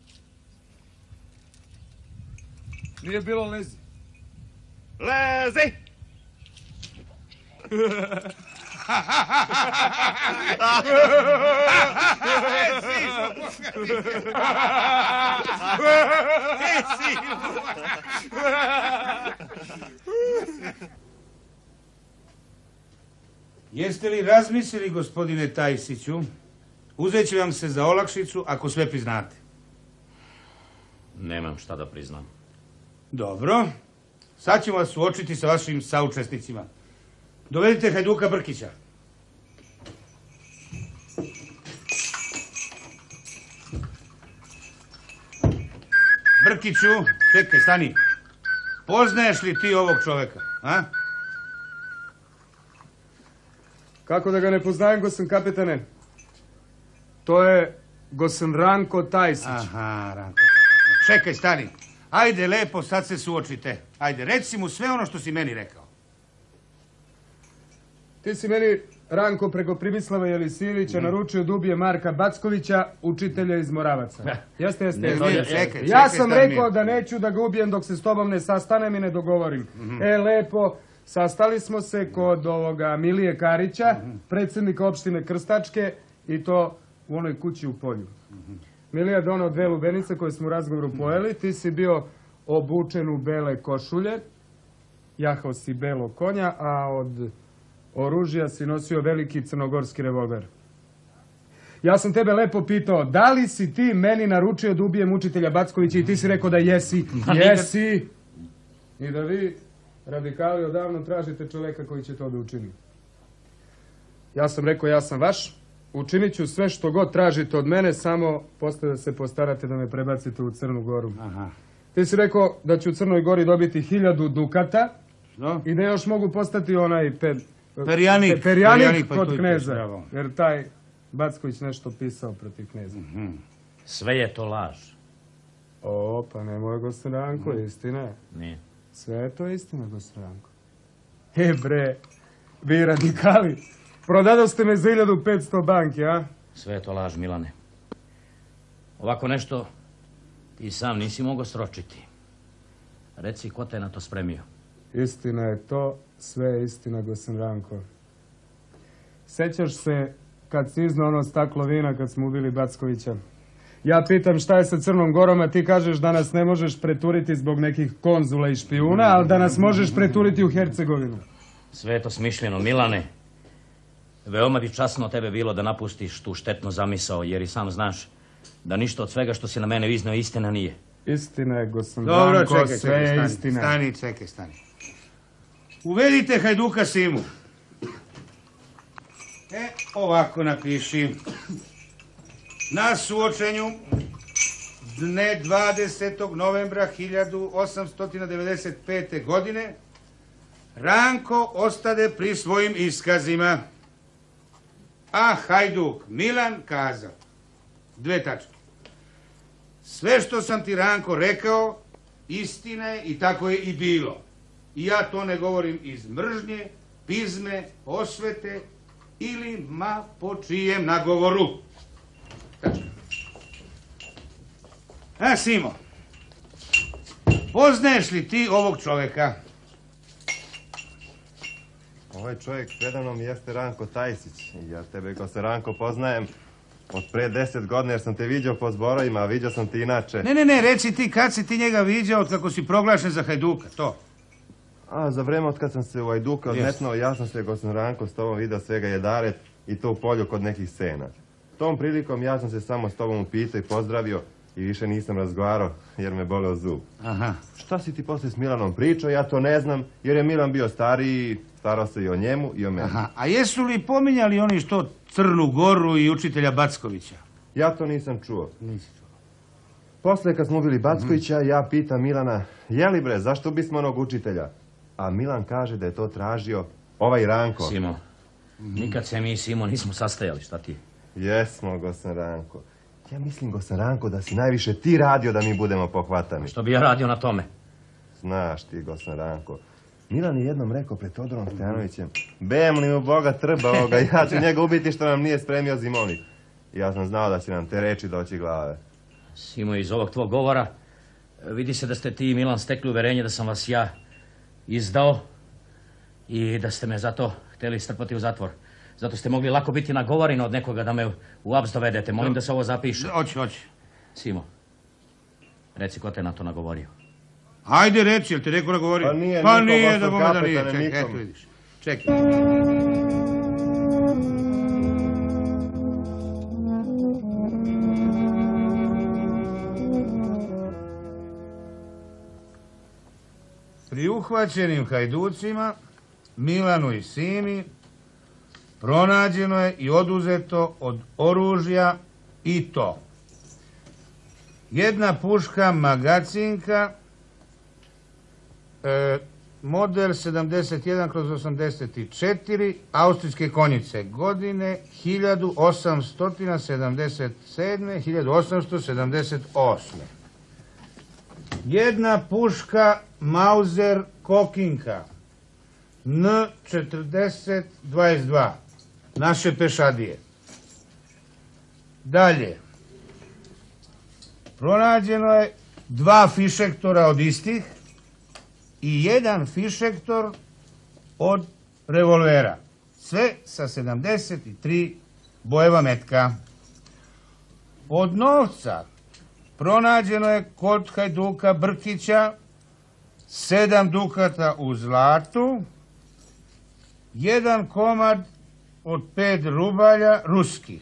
Nije bilo lezi. Lezi! Jeste li razmislili, gospodine Tajsiću, uzet će vam se za olakšicu ako sve priznate? Nemam šta da priznam. Dobro. Sad ćemo vas suočiti sa vašim saučesnicima. Dovedite Hajduka Brkića. Brkiću, čekaj, stani. Poznaješ li ti ovog čoveka, a? Kako da ga ne poznajem, gosen kapetane? To je gosen Ranko Tajsić. Aha, Ranko Tajsić. Čekaj, stani. Ajde, lepo, sad se suočite. Ajde, reci mu sve ono što si meni rekao. Ti si meni, Ranko, preko Primislava Jelisilića naručio da ubije Marka Backovića, učitelja iz Moravaca. Jeste. Ja sam rekao da neću da ga ubijem dok se s tobom ne sastanem i ne dogovorim. Lepo, sastali smo se kod ovoga Milije Karića, predsjednika opštine Krstačke, i to u onoj kući u polju. Milija donao 2 lubenice koje smo u razgovoru pojeli. Ti si bio obučen u bele košulje, jahao si belog konja, a od oružja si nosio veliki crnogorski revolver. Ja sam tebe lepo pitao, da li si ti meni naručio da ubijem učitelja Backovića, i ti si rekao da jesi. Jesi! I da vi, radikali, odavno tražite čoveka koji će to da učini. Ja sam rekao, ja sam vaš. Učinit ću sve što god tražite od mene, samo posle da se postarate da me prebacite u Crnu Goru. Ti si rekao da ću u Crnoj Gori dobiti 1000 dukata i da još mogu postati onaj perjanik kod kneza. Jer taj Backović nešto pisao protiv kneza. Sve je to laž. O, pa nemoj, gosten Ranko, istina je. Nije. Sve je to istina, gosten Ranko. Bre, vi radikali. Prodado ste me za 1500 banki, a? Sve je to laž, Milane. Ovako nešto ti sam nisi mogao sročiti. Reci, ko te na to spremio? Istina je to, sve je istina, gosen Ranko. Sećaš se kad si iznao ono staklo vina kad smo ubili Backovića? Ja pitam šta je sa Crnom Gorom, a ti kažeš da nas ne možeš preturiti zbog nekih konzula i špijuna, ali da nas možeš preturiti u Hercegovinu. Sve je to smišljeno, Milane. Veoma bi časno tebe bilo da napustiš tu štetnu zamisao, jer i sam znaš da ništa od svega što si na mene iznao istina nije. Istina je, gosen Ranko, sve je istina. Stani. Uvedite Hajduka Simu. Ovako napiši. Na suočenju dne 20. novembra 1895. godine Ranko ostade pri svojim iskazima. A Hajduk Milan kazao, 2 tačke. Sve što sam ti, Ranko, rekao, istina je i tako je i bilo. I ja to ne govorim iz mržnje, pizme, osvete ili ma po čijem nagovoru. Tačka. A, Simo, poznaješ li ti ovog čoveka? Ovaj čovjek predavnom jeste Ranko Tajsić. Ja tebe, gosen Ranko, poznajem od pre 10 godina jer sam te viđao po zborovima, a viđao sam ti inače. Ne, reci ti kad si ti njega viđao od kako si proglašen za Hajduka, to. A, za vreme od kad sam se u Hajduka odmetnuo, ja sam se, gosen Ranko, s tobom vidio svega jedaret i to u polju kod nekih sena. Tom prilikom ja sam se samo s tobom upitao i pozdravio i više nisam razgovarao jer me boleo zub. Aha. Šta si ti posle s Milanom pričao, ja to ne znam, jer je Milan bio stariji, starao se i o njemu i o meni. Aha, a jesu li pominjali oni što Crnu Goru i učitelja Backovića? Ja to nisam čuo. Nisi čuo. Posle kad smo ubili Backovića, ja pitam Milana, jeli bre, zašto bismo onog učitelja? A Milan kaže da je to tražio ovaj Ranko. Simo, nikad se mi i Simo nismo sastajali, šta ti? Jesmo, gosen Ranko. Ja mislim, gosen Ranko, da si najviše ti radio da mi budemo pohvatani. Što bi ja radio na tome? Znaš ti, gosen Ranko. Milan je jednom rekao pred Todorom Stojanovićem, bem li mu Boga trba ovoga, ja ću njega ubiti što nam nije spremio zimovnik. I ja sam znao da će nam te reči doći glave. Simo, iz ovog tvog govora vidi se da ste ti i Milan stekli uverenje da sam vas ja izdao i da ste me zato htjeli strpati u zatvor. Zato ste mogli lako biti nagovoreni od nekoga da me u aps dovedete. Molim da se ovo zapiše. Hoće. Simo, reci ko te na to nagovorio. Ajde reci, jel te neko nagovorio? Pa nije, da Bogom da nije. kapetane, Čekaj, nikom. eto vidiš. Čekaj. Pri uhvaćenim hajducima, Milanu i Simi, pronađeno je i oduzeto od oružja i to. Jedna puška magacinka, model 71/84, austrijske konjice, godine 1877-1878. Jedna puška Mauser Kokinka, N4022, naše pešadije. Dalje, pronađeno je 2 fišektora od istih i 1 fišektor od revolvera. Sve sa 73 bojeva metka. Od novca pronađeno je kod hajduka Brkića 7 dukata u zlatu, 1 komad od 5 rubalja ruskih.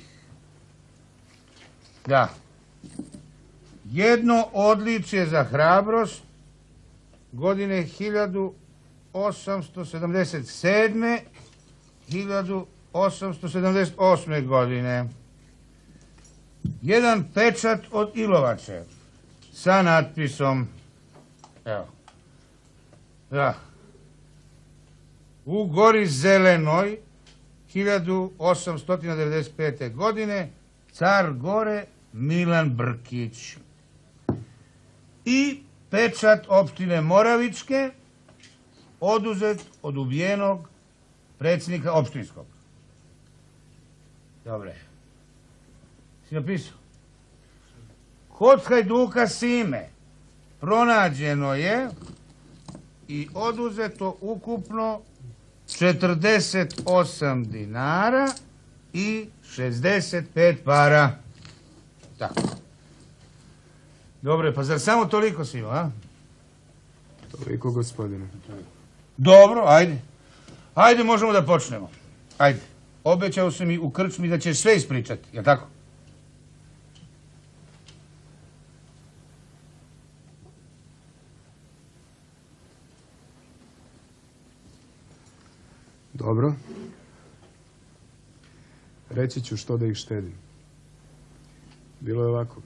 Da. Jedno odličje za hrabrost godine 1877. 1878. godine. Jedan pečat od Ilovače sa natpisom, evo, da, u Gori Zelenoj 1895. godine, car Gore Milan Brkić. I pečat opštine Moravičke, oduzet od ubijenog predsjednika opštinskog. Dobre. Si napisao? Kod hajduka Sime pronađeno je i oduzeto ukupno 48 dinara i 65 para. Tako. Dobre, pa zar samo toliko si imao, a? Toliko, gospodine. Dobro, ajde. Ajde, možemo da počnemo. Ajde. Obećao si mi u krčmi da ćeš sve ispričati, jel' tako? Dobro. Reći ću što da ih štedim. Bilo je ovako.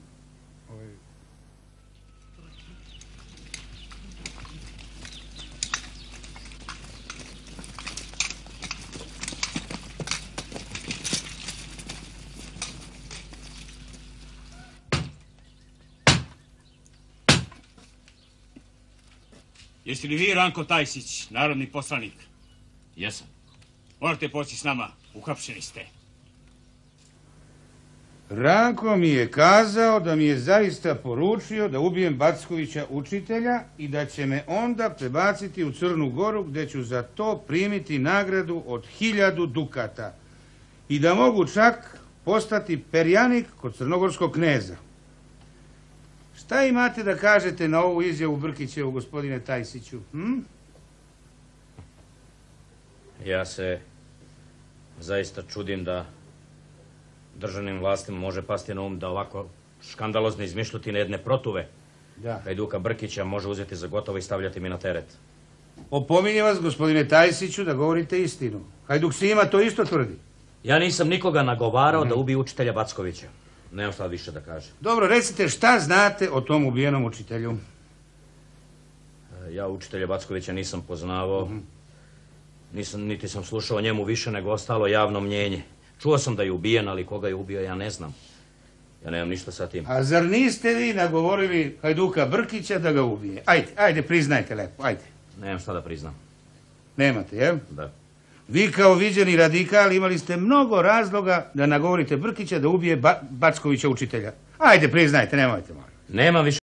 Jesi li vi Ranko Tajsić, narodni poslanik? Jesam. Morate poći s nama, uhapšeni ste. Ranko mi je kazao da mi je zaista poručio da ubijem Backovića učitelja i da će me onda prebaciti u Crnu Goru gdje ću za to primiti nagradu od 1000 dukata i da mogu čak postati perjanik kod crnogorskog kneza. Šta imate da kažete na ovu izjavu Brkićevu, gospodine Tajsiću? Ja se zaista čudim da državnim vlastima može pasti na da ovako škandalozne izmišljotine jedne protuve hajduka Brkića može uzeti za gotovo i stavljati mi na teret. Opominjem vas, gospodine Tajsiću, da govorite istinu. Hajduk Sima to isto tvrdi. Ja nisam nikoga nagovarao da ubije učitelja Backovića. Nemam šta više da kažem. Dobro, recite šta znate o tom ubijenom učitelju? Ja učitelja Backovića nisam poznavao. Niti sam slušao o njemu više nego ostalo javno mnjenje. Čuo sam da je ubijen, ali koga je ubio ja ne znam. Ja nemam ništa sa tim. A zar niste vi nagovorili hajduka Brkića da ga ubije? Ajde, priznajte lepo, ajde. Nemam šta da priznam. Nemate, jel? Da. Vi kao viđeni radikal imali ste mnogo razloga da nagovorite Brkića da ubije Backovića učitelja. Ajde, priznajte, nemojte malo. Nemam više